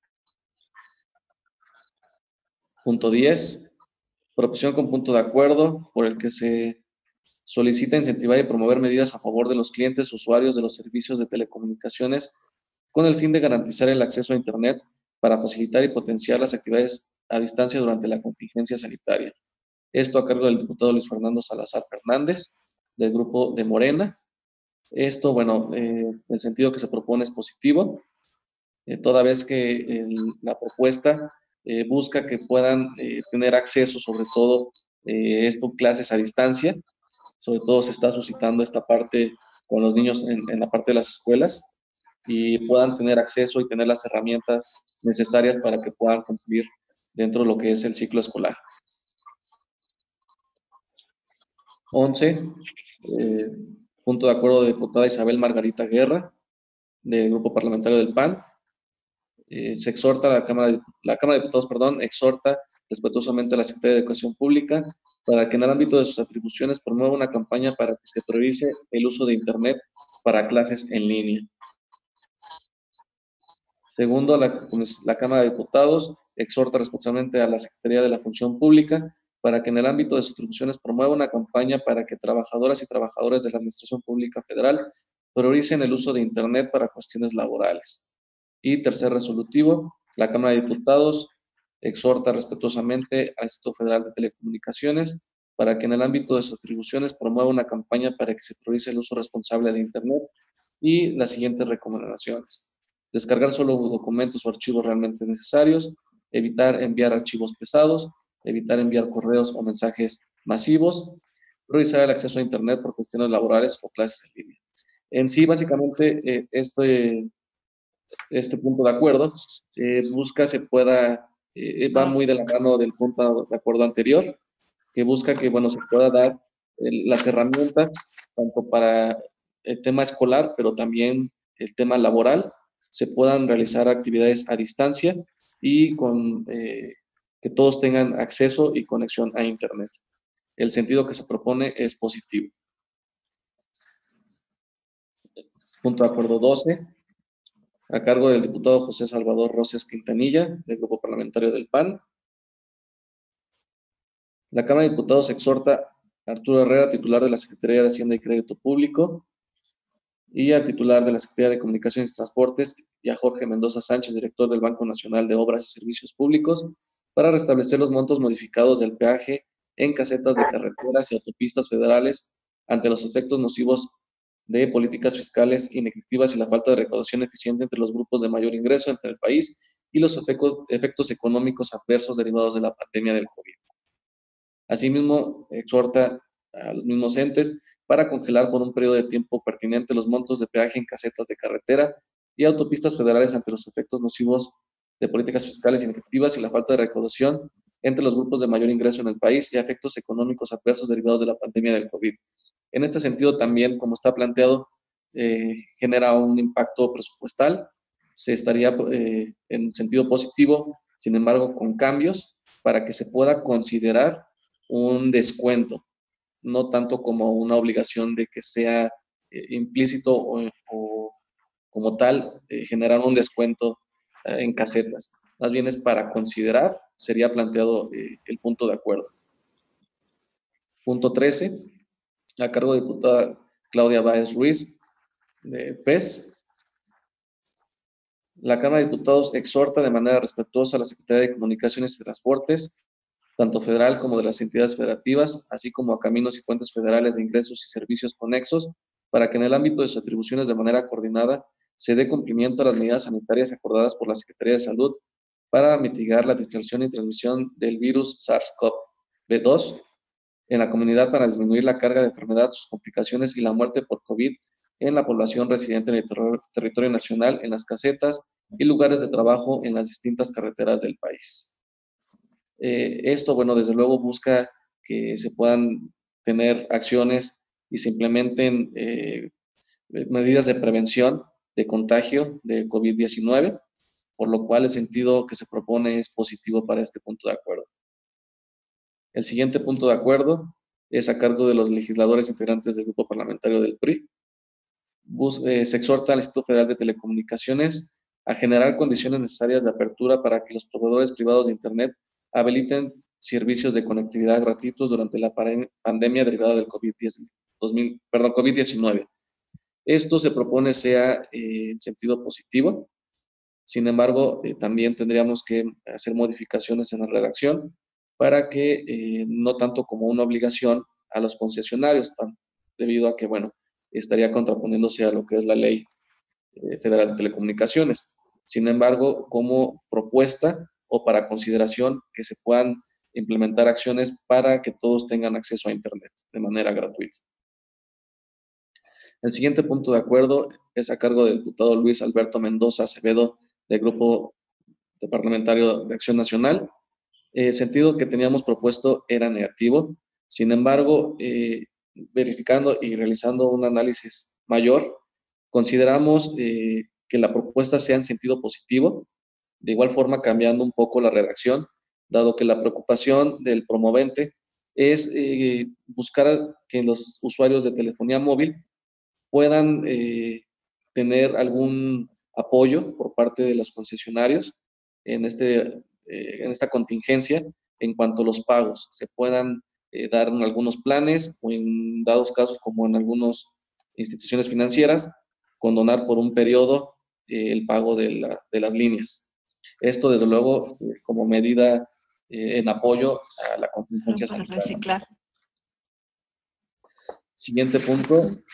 Punto 10, proposición con punto de acuerdo por el que se solicita incentivar y promover medidas a favor de los clientes usuarios de los servicios de telecomunicaciones con el fin de garantizar el acceso a Internet para facilitar y potenciar las actividades a distancia durante la contingencia sanitaria. Esto a cargo del diputado Luis Fernando Salazar Fernández, del grupo de Morena. Esto, bueno, el sentido que se propone es positivo, toda vez que la propuesta busca que puedan tener acceso, sobre todo, clases a distancia. Sobre todo se está suscitando esta parte con los niños en la parte de las escuelas y puedan tener acceso y tener las herramientas necesarias para que puedan cumplir dentro de lo que es el ciclo escolar. 11, punto de acuerdo de diputada Isabel Margarita Guerra, del Grupo Parlamentario del PAN. Se exhorta la Cámara de Diputados, exhorta respetuosamente a la Secretaría de Educación Pública para que en el ámbito de sus atribuciones promueva una campaña para que se priorice el uso de Internet para clases en línea. Segundo, la Cámara de Diputados exhorta responsablemente a la Secretaría de la Función Pública para que en el ámbito de sus atribuciones promueva una campaña para que trabajadoras y trabajadores de la Administración Pública Federal prioricen el uso de Internet para cuestiones laborales. Y tercer resolutivo, la Cámara de Diputados exhorta respetuosamente al Instituto Federal de Telecomunicaciones para que en el ámbito de sus atribuciones promueva una campaña para que se priorice el uso responsable de Internet y las siguientes recomendaciones. Descargar solo documentos o archivos realmente necesarios, evitar enviar archivos pesados, evitar enviar correos o mensajes masivos, priorizar el acceso a Internet por cuestiones laborales o clases en línea. En sí, básicamente, este punto de acuerdo busca va muy de la mano del punto de acuerdo anterior, que busca que, bueno, se pueda dar las herramientas tanto para el tema escolar, pero también el tema laboral, se puedan realizar actividades a distancia y con que todos tengan acceso y conexión a Internet. El sentido que se propone es positivo. Punto de acuerdo 12, a cargo del diputado José Salvador Roses Quintanilla, del Grupo Parlamentario del PAN. La Cámara de Diputados exhorta a Arturo Herrera, titular de la Secretaría de Hacienda y Crédito Público, y al titular de la Secretaría de Comunicaciones y Transportes, y a Jorge Mendoza Sánchez, director del Banco Nacional de Obras y Servicios Públicos, para restablecer los montos modificados del peaje en casetas de carreteras y autopistas federales ante los efectos nocivos de políticas fiscales inequitativas y la falta de recaudación eficiente entre los grupos de mayor ingreso entre el país y los efectos económicos adversos derivados de la pandemia del COVID. Asimismo, exhorta a los mismos entes para congelar por un periodo de tiempo pertinente los montos de peaje en casetas de carretera y autopistas federales ante los efectos nocivos de políticas fiscales inequitativas y la falta de recaudación entre los grupos de mayor ingreso en el país y efectos económicos adversos derivados de la pandemia del COVID. En este sentido, también, como está planteado, genera un impacto presupuestal. Se estaría en sentido positivo, sin embargo, con cambios para que se pueda considerar un descuento, no tanto como una obligación de que sea implícito o como tal generar un descuento en casetas. Más bien es para considerar, sería planteado el punto de acuerdo. Punto 13, a cargo de diputada Claudia Báez Ruiz, de PES. La Cámara de Diputados exhorta de manera respetuosa a la Secretaría de Comunicaciones y Transportes, tanto federal como de las entidades federativas, así como a Caminos y Puentes Federales de Ingresos y Servicios Conexos, para que en el ámbito de sus atribuciones de manera coordinada se dé cumplimiento a las medidas sanitarias acordadas por la Secretaría de Salud para mitigar la dispersión y transmisión del virus SARS-CoV-2 en la comunidad para disminuir la carga de enfermedad, sus complicaciones y la muerte por COVID en la población residente en el territorio nacional, en las casetas y lugares de trabajo en las distintas carreteras del país. Esto, bueno, desde luego busca que se puedan tener acciones y se implementen medidas de prevención de contagio del COVID-19, por lo cual el sentido que se propone es positivo para este punto de acuerdo. El siguiente punto de acuerdo es a cargo de los legisladores integrantes del grupo parlamentario del PRI. Se exhorta al Instituto Federal de Telecomunicaciones a generar condiciones necesarias de apertura para que los proveedores privados de Internet habiliten servicios de conectividad gratuitos durante la pandemia derivada del COVID-19. Esto se propone sea en sentido positivo. Sin embargo, también tendríamos que hacer modificaciones en la redacción para que no tanto como una obligación a los concesionarios, debido a que, bueno, estaría contraponiéndose a lo que es la Ley Federal de Telecomunicaciones. Sin embargo, como propuesta o para consideración que se puedan implementar acciones para que todos tengan acceso a Internet de manera gratuita. El siguiente punto de acuerdo es a cargo del diputado Luis Alberto Mendoza Acevedo del Grupo Parlamentario de Acción Nacional. El sentido que teníamos propuesto era negativo. Sin embargo, verificando y realizando un análisis mayor, consideramos que la propuesta sea en sentido positivo, de igual forma cambiando un poco la redacción, dado que la preocupación del promovente es buscar que los usuarios de telefonía móvil puedan tener algún apoyo por parte de los concesionarios en esta contingencia en cuanto a los pagos. Se puedan dar en algunos planes o en dados casos como en algunas instituciones financieras, condonar por un periodo el pago de las líneas. Esto, desde luego, como medida en apoyo a la contingencia sanitaria. Reciclar. Siguiente punto.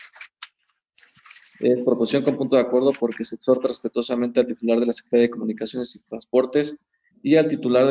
Es proposición con punto de acuerdo porque se exhorta respetuosamente al titular de la Secretaría de Comunicaciones y Transportes y al titular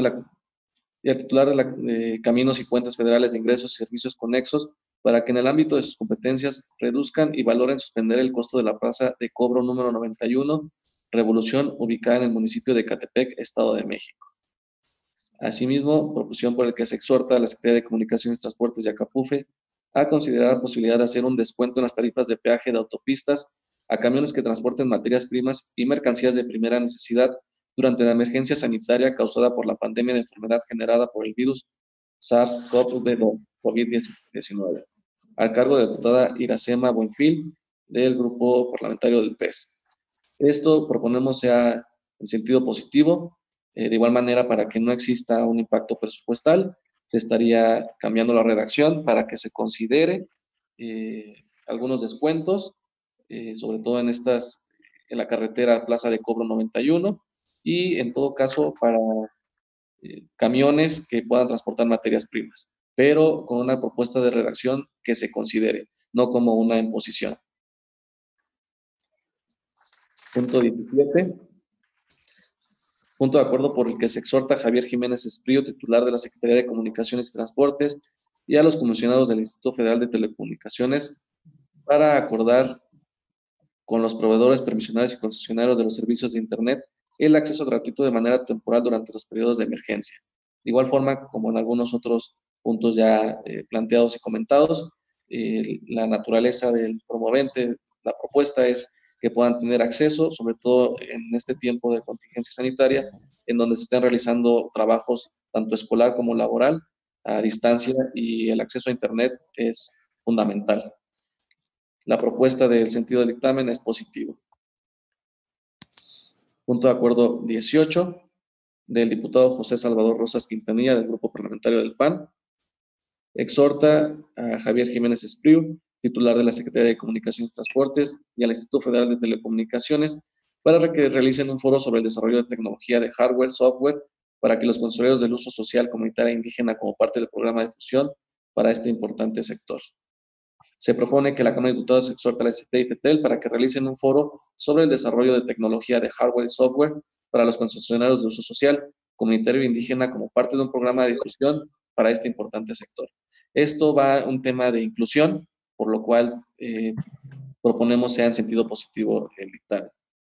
de Caminos y Puentes Federales de Ingresos y Servicios Conexos para que en el ámbito de sus competencias reduzcan y valoren suspender el costo de la plaza de cobro número 91, Revolución, ubicada en el municipio de Ecatepec, Estado de México. Asimismo, proposición por el que se exhorta a la Secretaría de Comunicaciones y Transportes y a Capufe a considerar la posibilidad de hacer un descuento en las tarifas de peaje de autopistas a camiones que transporten materias primas y mercancías de primera necesidad durante la emergencia sanitaria causada por la pandemia de enfermedad generada por el virus SARS-CoV-2, COVID-19, al cargo de la diputada Iracema Buenfil, del Grupo Parlamentario del PES. Esto proponemos sea en sentido positivo, de igual manera para que no exista un impacto presupuestal, se estaría cambiando la redacción para que se considere algunos descuentos, sobre todo en la carretera Plaza de Cobro 91, y en todo caso para camiones que puedan transportar materias primas, pero con una propuesta de redacción que se considere, no como una imposición. Punto 17. Punto de acuerdo por el que se exhorta a Javier Jiménez Esprío, titular de la Secretaría de Comunicaciones y Transportes, y a los comisionados del Instituto Federal de Telecomunicaciones para acordar con los proveedores permisionarios y concesionarios de los servicios de Internet el acceso gratuito de manera temporal durante los periodos de emergencia. De igual forma, como en algunos otros puntos ya planteados y comentados, la naturaleza del promovente, la propuesta es que puedan tener acceso, sobre todo en este tiempo de contingencia sanitaria, en donde se estén realizando trabajos tanto escolar como laboral a distancia y el acceso a Internet es fundamental. La propuesta del sentido del dictamen es positivo. Punto de acuerdo 18 del diputado José Salvador Rosas Quintanilla del Grupo Parlamentario del PAN. Exhorta a Javier Jiménez Espriu, titular de la Secretaría de Comunicaciones y Transportes, y al Instituto Federal de Telecomunicaciones para que realicen un foro sobre el desarrollo de tecnología de hardware, software, para que los consultorios del uso social, comunitaria e indígena como parte del programa de fusión para este importante sector. Se propone que la Cámara de Diputados exhorta a la ST y FETEL para que realicen un foro sobre el desarrollo de tecnología de hardware y software para los concesionarios de uso social, comunitario e indígena como parte de un programa de difusión para este importante sector. Esto va a un tema de inclusión, por lo cual proponemos sea en sentido positivo el dictamen.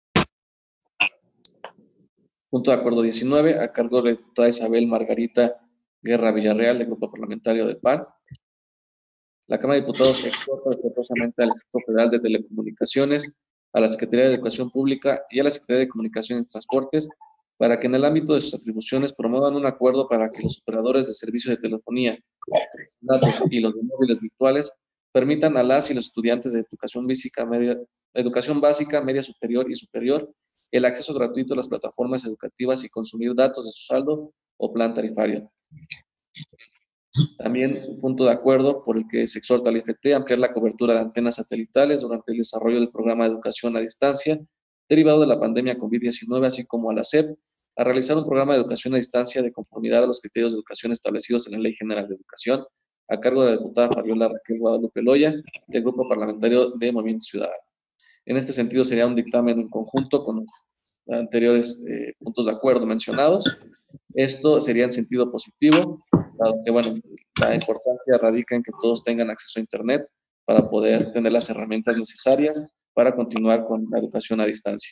Punto de acuerdo 19, a cargo de la diputada Isabel Margarita Guerra Villarreal, del Grupo Parlamentario del PAN. La Cámara de Diputados exhorta respetuosamente al Instituto Federal de Telecomunicaciones, a la Secretaría de Educación Pública y a la Secretaría de Comunicaciones y Transportes para que en el ámbito de sus atribuciones promuevan un acuerdo para que los operadores de servicios de telefonía, datos y los de móviles virtuales permitan a las y los estudiantes de educación básica, media superior y superior el acceso gratuito a las plataformas educativas y consumir datos de su saldo o plan tarifario. También un punto de acuerdo por el que se exhorta al IFT a ampliar la cobertura de antenas satelitales durante el desarrollo del programa de educación a distancia derivado de la pandemia COVID-19, así como a la SEP a realizar un programa de educación a distancia de conformidad a los criterios de educación establecidos en la Ley General de Educación, a cargo de la diputada Fabiola Raquel Guadalupe Loya, del Grupo Parlamentario de Movimiento Ciudadano. En este sentido, sería un dictamen en conjunto con los anteriores puntos de acuerdo mencionados. Esto sería en sentido positivo, dado que, bueno, la importancia radica en que todos tengan acceso a Internet para poder tener las herramientas necesarias para continuar con la educación a distancia.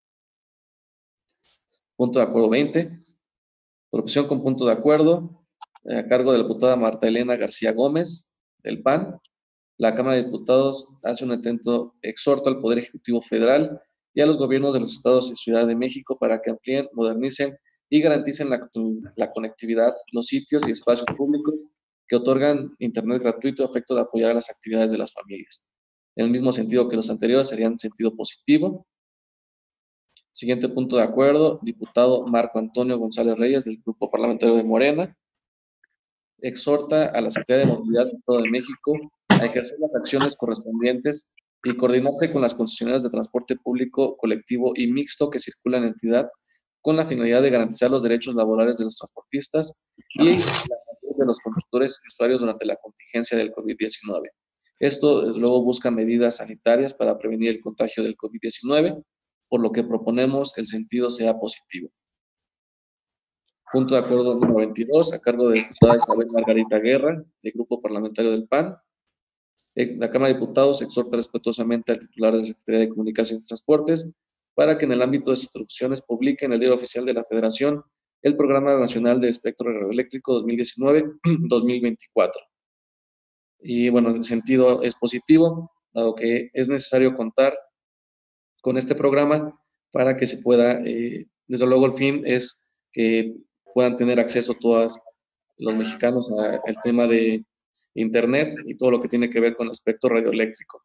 Punto de acuerdo 20. Proposición con punto de acuerdo a cargo de la diputada Marta Elena García Gómez, del PAN. La Cámara de Diputados hace un atento exhorto al Poder Ejecutivo Federal y a los gobiernos de los estados y Ciudad de México para que amplíen, modernicen y garanticen la conectividad, los sitios y espacios públicos que otorgan Internet gratuito a efecto de apoyar a las actividades de las familias. En el mismo sentido que los anteriores, serían en sentido positivo. Siguiente punto de acuerdo, diputado Marco Antonio González Reyes, del Grupo Parlamentario de Morena. Exhorta a la Secretaría de Movilidad del Estado de México a ejercer las acciones correspondientes y coordinarse con las concesionarias de transporte público, colectivo y mixto que circulan en la entidad con la finalidad de garantizar los derechos laborales de los transportistas y la salud de los conductores y usuarios durante la contingencia del COVID-19. Esto, desde luego, busca medidas sanitarias para prevenir el contagio del COVID-19, por lo que proponemos que el sentido sea positivo. Punto de acuerdo número 22, a cargo de la diputada Isabel Margarita Guerra, del Grupo Parlamentario del PAN. La Cámara de Diputados exhorta respetuosamente al titular de la Secretaría de Comunicaciones y Transportes para que en el ámbito de sus instrucciones publique en el Diario Oficial de la Federación el Programa Nacional de Espectro Radioeléctrico 2019-2024. Y bueno, en el sentido es positivo, dado que es necesario contar con este programa para que se pueda, desde luego el fin es que puedan tener acceso todos los mexicanos al tema de Internet y todo lo que tiene que ver con el espectro radioeléctrico.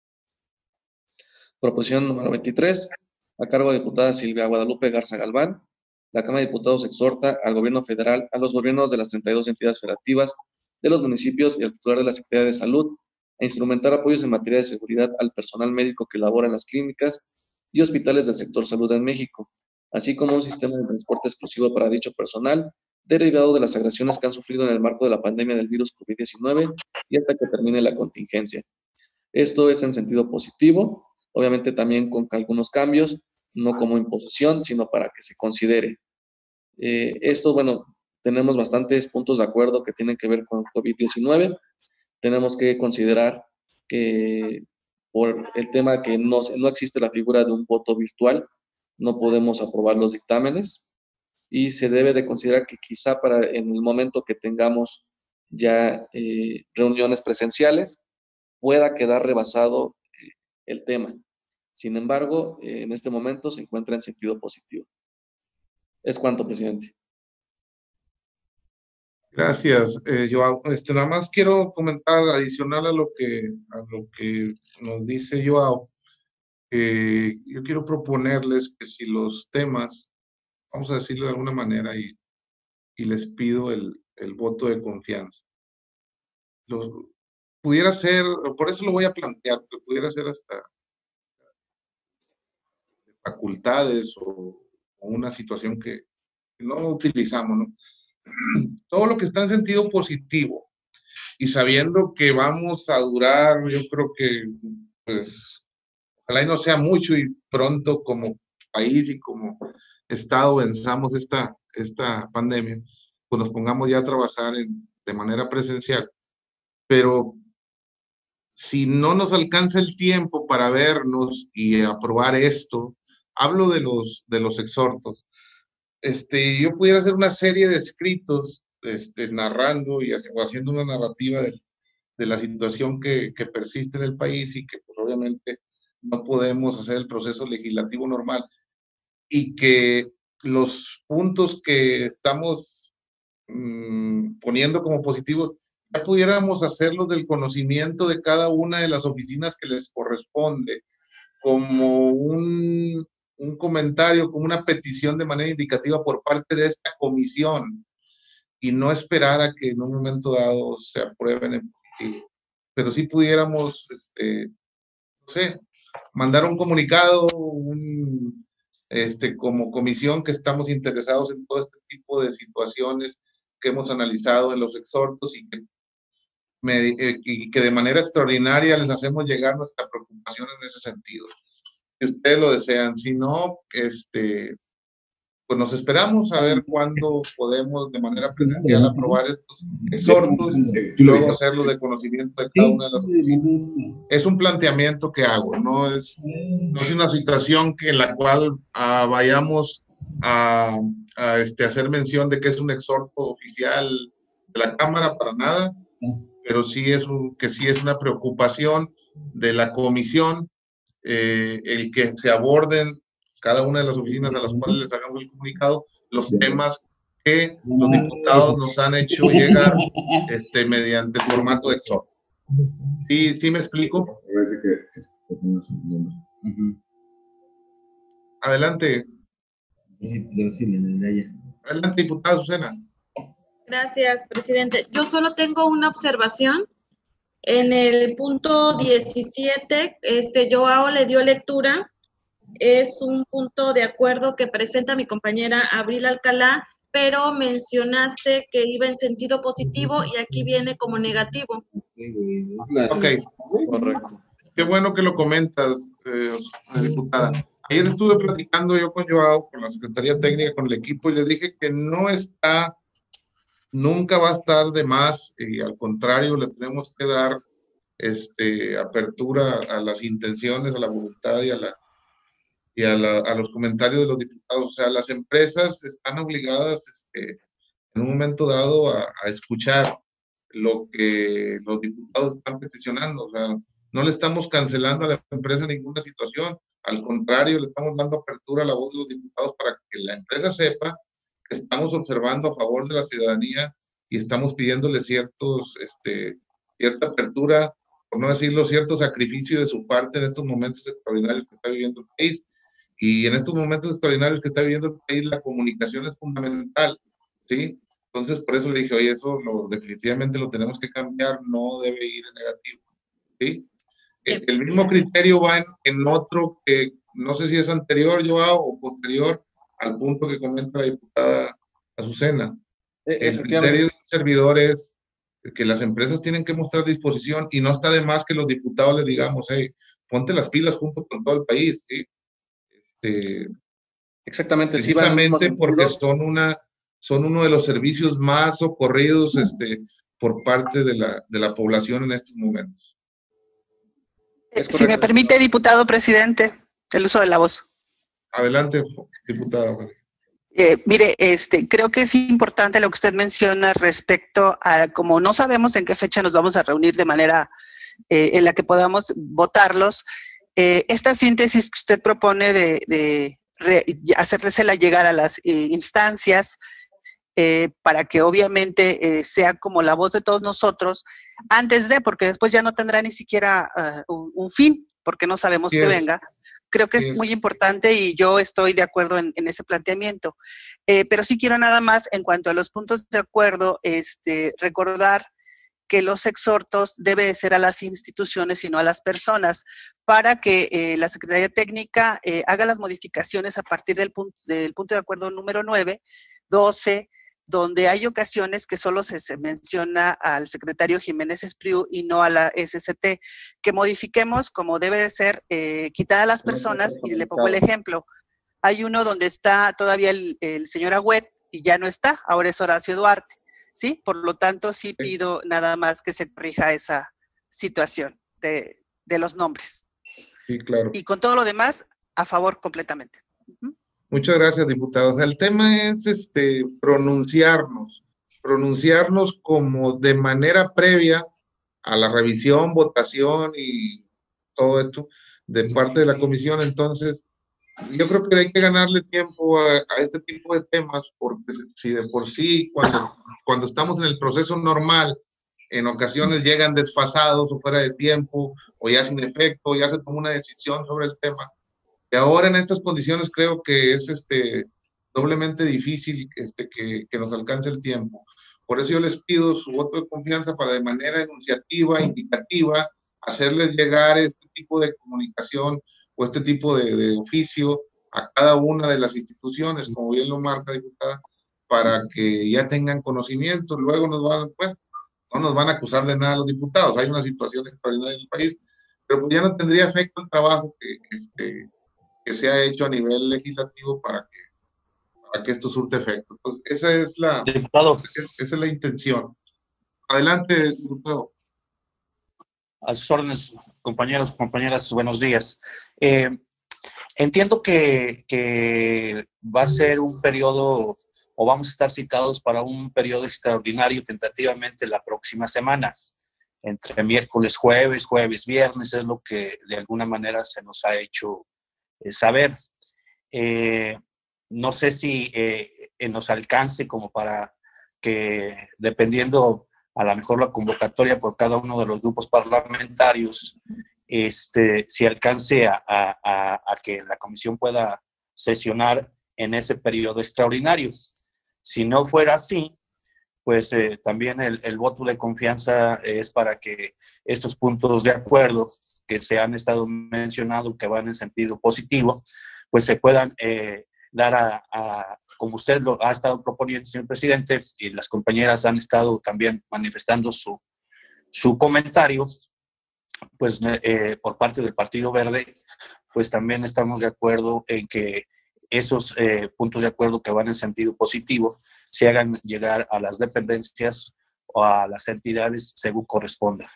Proposición número 23, a cargo de diputada Silvia Guadalupe Garza Galván. La Cámara de Diputados exhorta al gobierno federal, a los gobiernos de las 32 entidades federativas, de los municipios y al titular de la Secretaría de Salud a instrumentar apoyos en materia de seguridad al personal médico que labora en las clínicas y hospitales del sector salud en México, así como un sistema de transporte exclusivo para dicho personal, derivado de las agresiones que han sufrido en el marco de la pandemia del virus COVID-19 y hasta que termine la contingencia. Esto es en sentido positivo, obviamente también con algunos cambios, no como imposición, sino para que se considere. Esto, bueno, tenemos bastantes puntos de acuerdo que tienen que ver con COVID-19. Tenemos que considerar que por el tema que no existe la figura de un voto virtual, no podemos aprobar los dictámenes y se debe de considerar que quizá en el momento que tengamos ya reuniones presenciales pueda quedar rebasado el tema. Sin embargo, en este momento se encuentra en sentido positivo. Es cuanto, presidente. Gracias, Joao. Nada más quiero comentar, adicional a lo que nos dice Joao, yo quiero proponerles que si los temas, vamos a decirlo de alguna manera, y les pido el voto de confianza. Pudiera ser, por eso lo voy a plantear, que pudiera ser hasta facultades o una situación que no utilizamos, ¿no? Todo lo que está en sentido positivo y sabiendo que vamos a durar, yo creo que, pues, ojalá y no sea mucho y pronto como país y como Estado venzamos esta pandemia, pues nos pongamos ya a trabajar de manera presencial. Pero si no nos alcanza el tiempo para vernos y aprobar esto, hablo de los exhortos. Yo pudiera hacer una serie de escritos narrando o haciendo una narrativa de la situación que persiste en el país y que pues, obviamente no podemos hacer el proceso legislativo normal y que los puntos que estamos poniendo como positivos ya pudiéramos hacerlos del conocimiento de cada una de las oficinas que les corresponde, como un comentario, como una petición de manera indicativa por parte de esta comisión y no esperar a que en un momento dado se aprueben en positivo. Pero sí pudiéramos, no sé, mandar un comunicado, como comisión que estamos interesados en todo este tipo de situaciones que hemos analizado en los exhortos y que de manera extraordinaria les hacemos llegar nuestra preocupación en ese sentido. Si ustedes lo desean, si no, pues nos esperamos a ver cuándo podemos de manera presencial aprobar estos exhortos y luego hacerlo de conocimiento de cada una de las oficinas. Es un planteamiento que hago, no es una situación en la cual vayamos a hacer mención de que es un exhorto oficial de la Cámara, para nada, pero sí es una preocupación de la comisión, el que se aborden cada una de las oficinas a las cuales les hagamos el comunicado, los temas que los diputados nos han hecho llegar mediante el formato de exhorto. ¿Sí me explico? Adelante. Adelante, diputada Azucena. Gracias, presidente. Yo solo tengo una observación. En el punto 17, Joao le dio lectura. Es un punto de acuerdo que presenta mi compañera Abril Alcalá, pero mencionaste que iba en sentido positivo y aquí viene como negativo. Ok, correcto. Qué bueno que lo comentas, diputada. Ayer estuve platicando yo con Joao, con la Secretaría Técnica, con el equipo, y les dije que nunca va a estar de más, y al contrario, le tenemos que dar apertura a las intenciones, a la voluntad y a los comentarios de los diputados. O sea, las empresas están obligadas en un momento dado a escuchar lo que los diputados están peticionando. O sea, no le estamos cancelando a la empresa ninguna situación, al contrario, le estamos dando apertura a la voz de los diputados para que la empresa sepa que estamos observando a favor de la ciudadanía y estamos pidiéndole cierta apertura, por no decirlo, cierto sacrificio de su parte en estos momentos extraordinarios que está viviendo el país. Y en estos momentos extraordinarios que está viviendo el país, la comunicación es fundamental, ¿sí? Entonces, por eso le dije, oye, eso definitivamente lo tenemos que cambiar, no debe ir en negativo, ¿sí? El mismo criterio va en otro que no sé si es anterior, Joao, o posterior al punto que comenta la diputada Azucena. El criterio del servidor es que las empresas tienen que mostrar disposición y no está de más que los diputados les digamos, hey, ponte las pilas junto con todo el país, ¿sí? Exactamente, precisamente sí, porque son uno de los servicios más socorridos por parte de la población en estos momentos. Si me permite, diputado presidente, el uso de la voz. Adelante, diputada. Mire, creo que es importante lo que usted menciona respecto a, como no sabemos en qué fecha nos vamos a reunir de manera en la que podamos votarlos, esta síntesis que usted propone de hacérsela llegar a las instancias para que obviamente sea como la voz de todos nosotros, antes de, porque después ya no tendrá ni siquiera un fin, porque no sabemos que venga. Creo que es muy importante y yo estoy de acuerdo en ese planteamiento. Pero sí quiero nada más, en cuanto a los puntos de acuerdo, recordar que los exhortos debe de ser a las instituciones y no a las personas, para que la Secretaría Técnica haga las modificaciones a partir del punto de acuerdo número 9, 12, donde hay ocasiones que solo se menciona al secretario Jiménez Espriu y no a la SCT, que modifiquemos como debe de ser, quitar a las personas, y le pongo el ejemplo. Hay uno donde está todavía el señor Agüet y ya no está, ahora es Horacio Duarte, ¿sí? Por lo tanto, sí pido nada más que se corrija esa situación de los nombres. Sí, claro. Y con todo lo demás, a favor completamente. Muchas gracias, diputados. El tema es pronunciarnos como de manera previa a la revisión, votación y todo esto de parte de la comisión. Entonces, yo creo que hay que ganarle tiempo a este tipo de temas, porque si de por sí, cuando estamos en el proceso normal, en ocasiones llegan desfasados o fuera de tiempo, o ya sin efecto, ya se tomó una decisión sobre el tema. Y ahora en estas condiciones creo que es doblemente difícil que nos alcance el tiempo. Por eso yo les pido su voto de confianza para de manera enunciativa, indicativa, hacerles llegar este tipo de comunicación o este tipo de oficio a cada una de las instituciones, como bien lo marca, diputada, para que ya tengan conocimiento. Luego no nos van a acusar de nada los diputados. Hay una situación extraordinaria en el país, pero pues ya no tendría efecto el trabajo que se ha hecho a nivel legislativo para que esto surte efecto. Entonces, esa es la intención. Adelante, diputado. A sus órdenes, compañeros, compañeras, buenos días. Entiendo que va a ser un periodo, o vamos a estar citados para un periodo extraordinario tentativamente la próxima semana, entre miércoles, jueves, viernes, es lo que de alguna manera se nos ha hecho saber. No sé si nos alcance como para que, dependiendo a lo mejor la convocatoria por cada uno de los grupos parlamentarios, si alcance a que la comisión pueda sesionar en ese periodo extraordinario. Si no fuera así, pues también el voto de confianza es para que estos puntos de acuerdo que se han estado mencionando, que van en sentido positivo, pues se puedan dar como usted lo ha estado proponiendo, señor presidente, y las compañeras han estado también manifestando su comentario, pues por parte del Partido Verde, pues también estamos de acuerdo en que esos puntos de acuerdo que van en sentido positivo se hagan llegar a las dependencias o a las entidades según corresponda.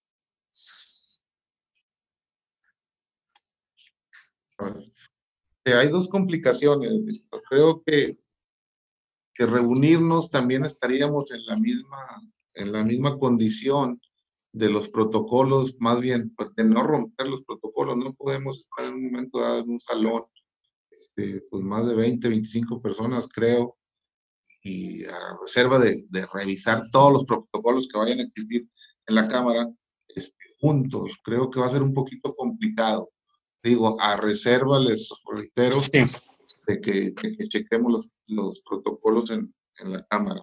Hay dos complicaciones. Creo que reunirnos también estaríamos en la misma condición de los protocolos, más bien de no romper los protocolos. No podemos estar en un momento dado en un salón, pues más de 20, 25 personas, creo, y a reserva de revisar todos los protocolos que vayan a existir en la Cámara, juntos. Creo que va a ser un poquito complicado. Digo, a reserva, les reitero, de que chequemos los protocolos en la Cámara.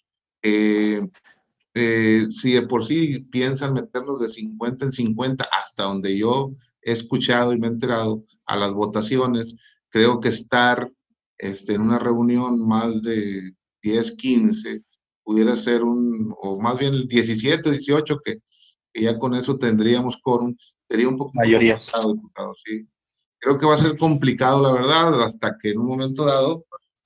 Si de por sí piensan meternos de 50 en 50, hasta donde yo he escuchado y me he enterado a las votaciones, creo que estar en una reunión más de 10, 15, pudiera ser o más bien el 17 o 18, que ya con eso tendríamos quórum, sería un poco mayoría. Complicado, diputado, sí. Creo que va a ser complicado, la verdad, hasta que en un momento dado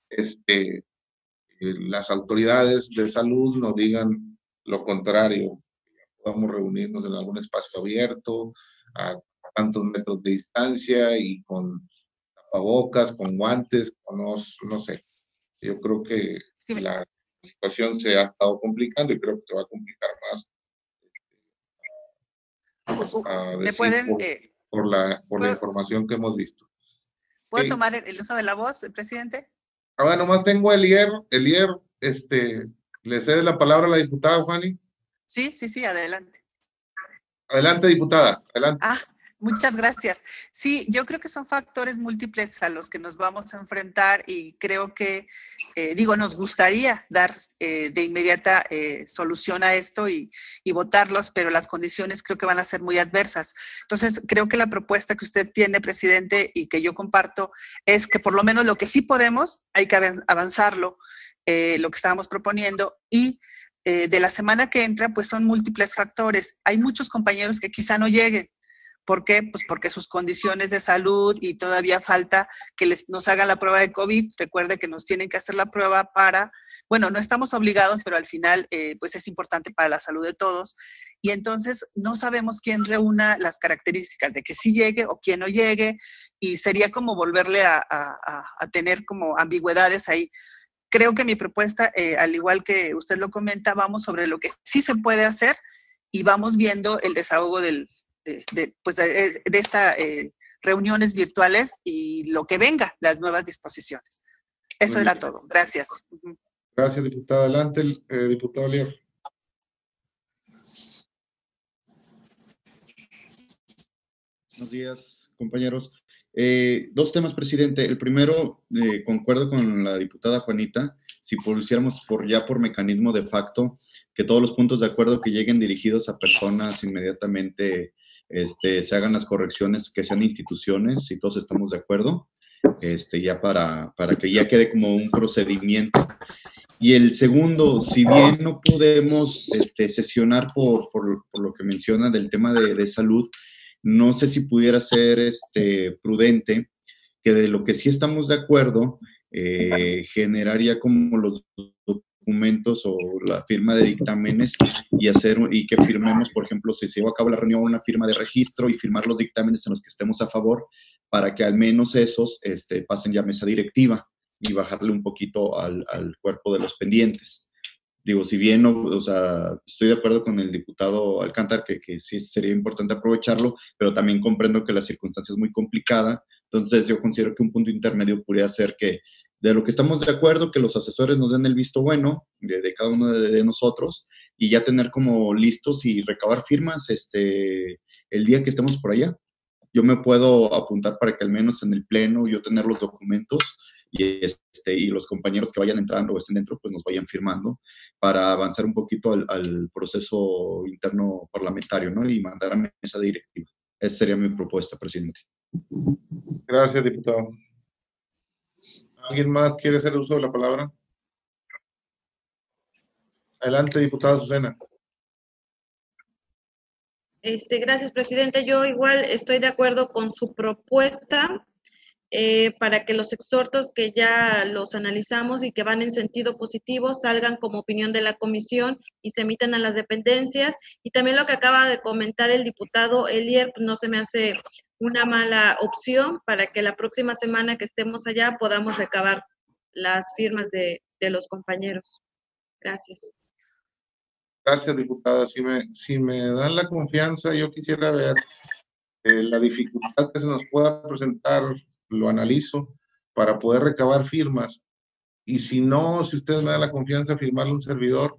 las autoridades de salud nos digan lo contrario. Podamos reunirnos en algún espacio abierto, a tantos metros de distancia y con tapabocas, con guantes, no sé. Yo creo que la situación se ha estado complicando y creo que se va a complicar más. Por la información que hemos visto. ¿Puedo tomar el uso de la voz, presidente? Ahora nomás tengo a Elier, le cede la palabra a la diputada, Fanny. Sí, adelante. Adelante, diputada, adelante. Muchas gracias. Sí, yo creo que son factores múltiples a los que nos vamos a enfrentar y creo que, nos gustaría dar de inmediata solución a esto y votarlos, pero las condiciones creo que van a ser muy adversas. Entonces, creo que la propuesta que usted tiene, presidente, y que yo comparto, es que por lo menos lo que sí podemos, hay que avanzarlo, lo que estábamos proponiendo, y de la semana que entra, pues son múltiples factores. Hay muchos compañeros que quizá no lleguen. ¿Por qué? Pues porque sus condiciones de salud y todavía falta que nos hagan la prueba de COVID. Recuerde que nos tienen que hacer la prueba no estamos obligados, pero al final pues es importante para la salud de todos. Y entonces no sabemos quién reúna las características de que sí llegue o quién no llegue, y sería como volverle a tener como ambigüedades ahí. Creo que mi propuesta, al igual que usted lo comenta, vamos sobre lo que sí se puede hacer y vamos viendo el desahogo de estas reuniones virtuales y lo que venga, las nuevas disposiciones. Eso era todo. Gracias. Gracias, diputada. Adelante, diputado Lier. Buenos días, compañeros. Dos temas, presidente. El primero, concuerdo con la diputada Juanita, si pusiéramos por mecanismo de facto, que todos los puntos de acuerdo que lleguen dirigidos a personas inmediatamente se hagan las correcciones, que sean instituciones, si todos estamos de acuerdo, ya para que ya quede como un procedimiento. Y el segundo, si bien no podemos sesionar por lo que menciona del tema de salud, no sé si pudiera ser prudente que de lo que sí estamos de acuerdo, generaría como los documentos o la firma de dictámenes y que firmemos, por ejemplo, si se lleva a cabo la reunión, una firma de registro y firmar los dictámenes en los que estemos a favor, para que al menos esos pasen ya a mesa directiva y bajarle un poquito al cuerpo de los pendientes. Digo, si bien estoy de acuerdo con el diputado Alcántara que sí sería importante aprovecharlo, pero también comprendo que la circunstancia es muy complicada. Entonces yo considero que un punto intermedio podría ser que de lo que estamos de acuerdo, que los asesores nos den el visto bueno de cada uno de nosotros y ya tener como listos y recabar firmas el día que estemos por allá. Yo me puedo apuntar para que al menos en el pleno yo tener los documentos y los compañeros que vayan entrando o estén dentro, pues nos vayan firmando para avanzar un poquito al proceso interno parlamentario, ¿no? Y mandar a mesa directiva. Esa sería mi propuesta, presidente. Gracias, diputado. ¿Alguien más quiere hacer uso de la palabra? Adelante, diputada Azucena. Gracias, presidente. Yo igual estoy de acuerdo con su propuesta para que los exhortos que ya los analizamos y que van en sentido positivo salgan como opinión de la comisión y se emitan a las dependencias. Y también lo que acaba de comentar el diputado Elier, pues no se me hace una mala opción para que la próxima semana que estemos allá podamos recabar las firmas de los compañeros. Gracias. Gracias, diputada. Si me dan la confianza, yo quisiera ver la dificultad que se nos pueda presentar, lo analizo para poder recabar firmas. Y si no, si ustedes me dan la confianza, firmarle un servidor,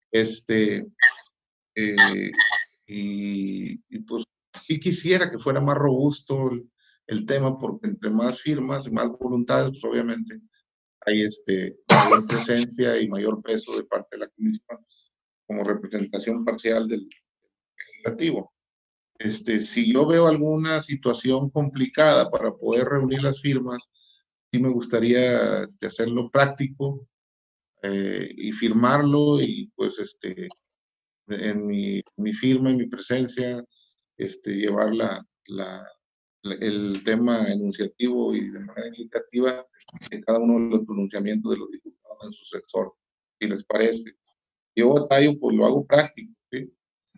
y pues sí quisiera que fuera más robusto el tema, porque entre más firmas y más voluntades, pues obviamente hay mayor presencia y mayor peso de parte de la comisión como representación parcial del legislativo. Si yo veo alguna situación complicada para poder reunir las firmas, sí me gustaría hacerlo práctico y firmarlo y pues en mi firma, en mi presencia, llevar el tema enunciativo y de manera equitativa en cada uno de los pronunciamientos de los diputados en sus exhortos, si les parece. Yo batallo, pues lo hago práctico, ¿sí?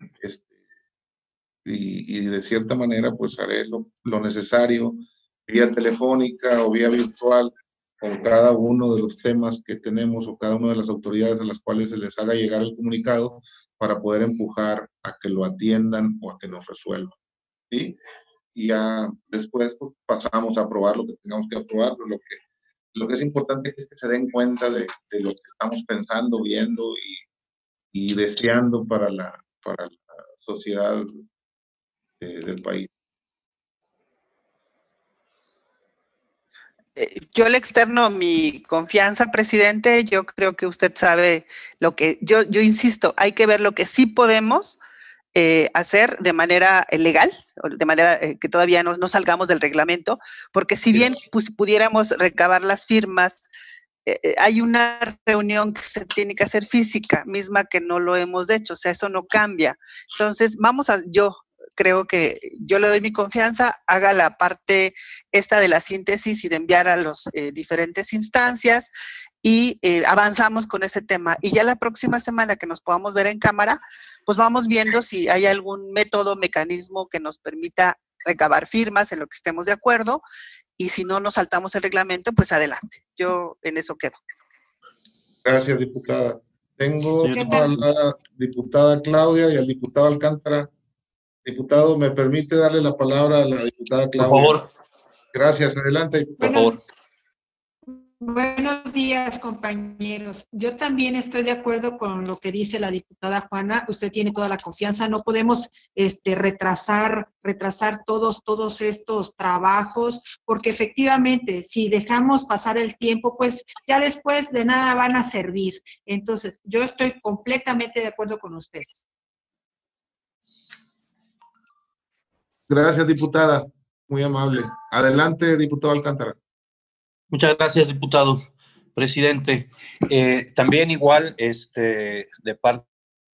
Y de cierta manera pues haré lo necesario vía telefónica o vía virtual con cada uno de los temas que tenemos o cada una de las autoridades a las cuales se les haga llegar el comunicado para poder empujar a que lo atiendan o a que nos resuelvan, ¿sí? Y ya después pues, pasamos a aprobar lo que tengamos que aprobar, pero lo que es importante es que se den cuenta de lo que estamos pensando, viendo y deseando para la sociedad del país. Yo le externo mi confianza, presidente. Yo creo que usted sabe lo que, yo insisto, hay que ver lo que sí podemos hacer de manera legal, de manera que todavía no salgamos del reglamento, porque si bien pudiéramos recabar las firmas, hay una reunión que se tiene que hacer física, misma que no lo hemos hecho, o sea, eso no cambia. Entonces, yo creo que yo le doy mi confianza, haga la parte esta de la síntesis y de enviar a las diferentes instancias y avanzamos con ese tema. Y ya la próxima semana que nos podamos ver en cámara, pues vamos viendo si hay algún método, mecanismo que nos permita recabar firmas en lo que estemos de acuerdo, y si no nos saltamos el reglamento, pues adelante. Yo en eso quedo. Gracias, diputada. Tengo a la diputada Claudia y al diputado Alcántara. Diputado, ¿me permite darle la palabra a la diputada Claudia? Por favor. Gracias, adelante, diputado. Por favor. Buenos días, compañeros. Yo también estoy de acuerdo con lo que dice la diputada Juana. Usted tiene toda la confianza. No podemos retrasar todos estos trabajos, porque efectivamente, si dejamos pasar el tiempo, pues ya después de nada van a servir. Entonces, yo estoy completamente de acuerdo con ustedes. Gracias, diputada. Muy amable. Adelante, diputado Alcántara. Muchas gracias, diputado. Presidente, también igual, de parte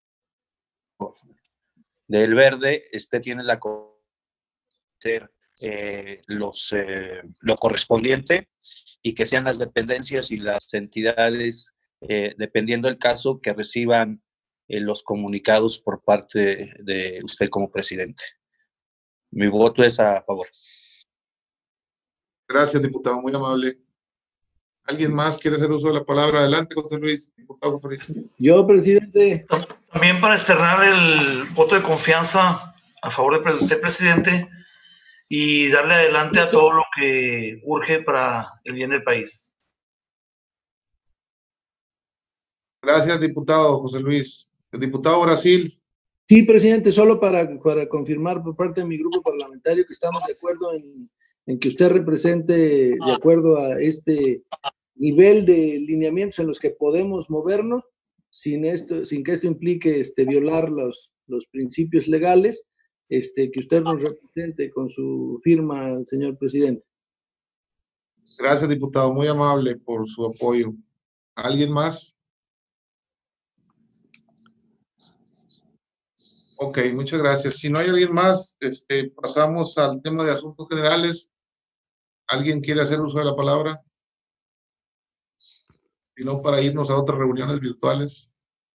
del Verde, tiene la lo correspondiente y que sean las dependencias y las entidades, dependiendo del caso, que reciban los comunicados por parte de usted como presidente. Mi voto es a favor. Gracias, diputado, muy amable. ¿Alguien más quiere hacer uso de la palabra? Adelante, José Luis. Diputado José Luis. Yo, presidente. También para externar el voto de confianza a favor de usted, presidente, y darle adelante a todo lo que urge para el bien del país. Gracias, diputado José Luis. El diputado Brasil. Sí, presidente, solo para confirmar por parte de mi grupo parlamentario que estamos de acuerdo en que usted represente de acuerdo a este nivel de lineamientos en los que podemos movernos, sin que esto implique violar los principios legales, que usted nos represente con su firma, señor presidente. Gracias, diputado, muy amable por su apoyo. ¿Alguien más? Ok, muchas gracias. Si no hay alguien más, pasamos al tema de asuntos generales. ¿Alguien quiere hacer uso de la palabra? Si no, para irnos a otras reuniones virtuales.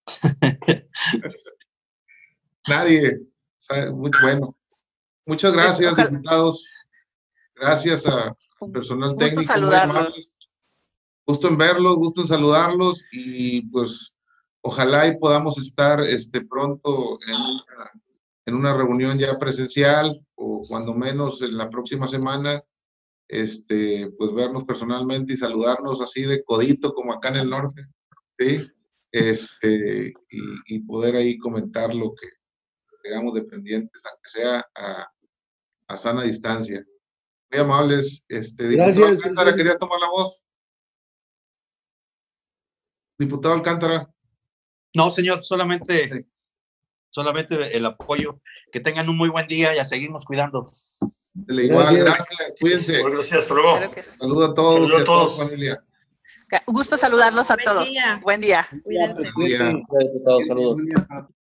Nadie. Muy bueno. Muchas gracias, diputados. Gracias a personal técnico. Gusto saludarlos. Gusto en verlos, gusto en saludarlos y pues ojalá y podamos estar pronto en una reunión ya presencial o cuando menos en la próxima semana, pues vernos personalmente y saludarnos así de codito como acá en el norte, ¿sí? Y poder ahí comentar lo que tengamos de pendientes, aunque sea a sana distancia. Muy amables. Diputado Alcántara, ¿quería tomar la voz? Diputado Alcántara. No, señor, solamente el apoyo. Que tengan un muy buen día y a seguirnos cuidando. Igual, gracias. Cuídense. Gracias, hasta luego. Claro que sí. Saludos a todos. Saludos a todos. Familia. Gusto saludarlos a todos. Buen día. Cuídense. Diputado, saludos.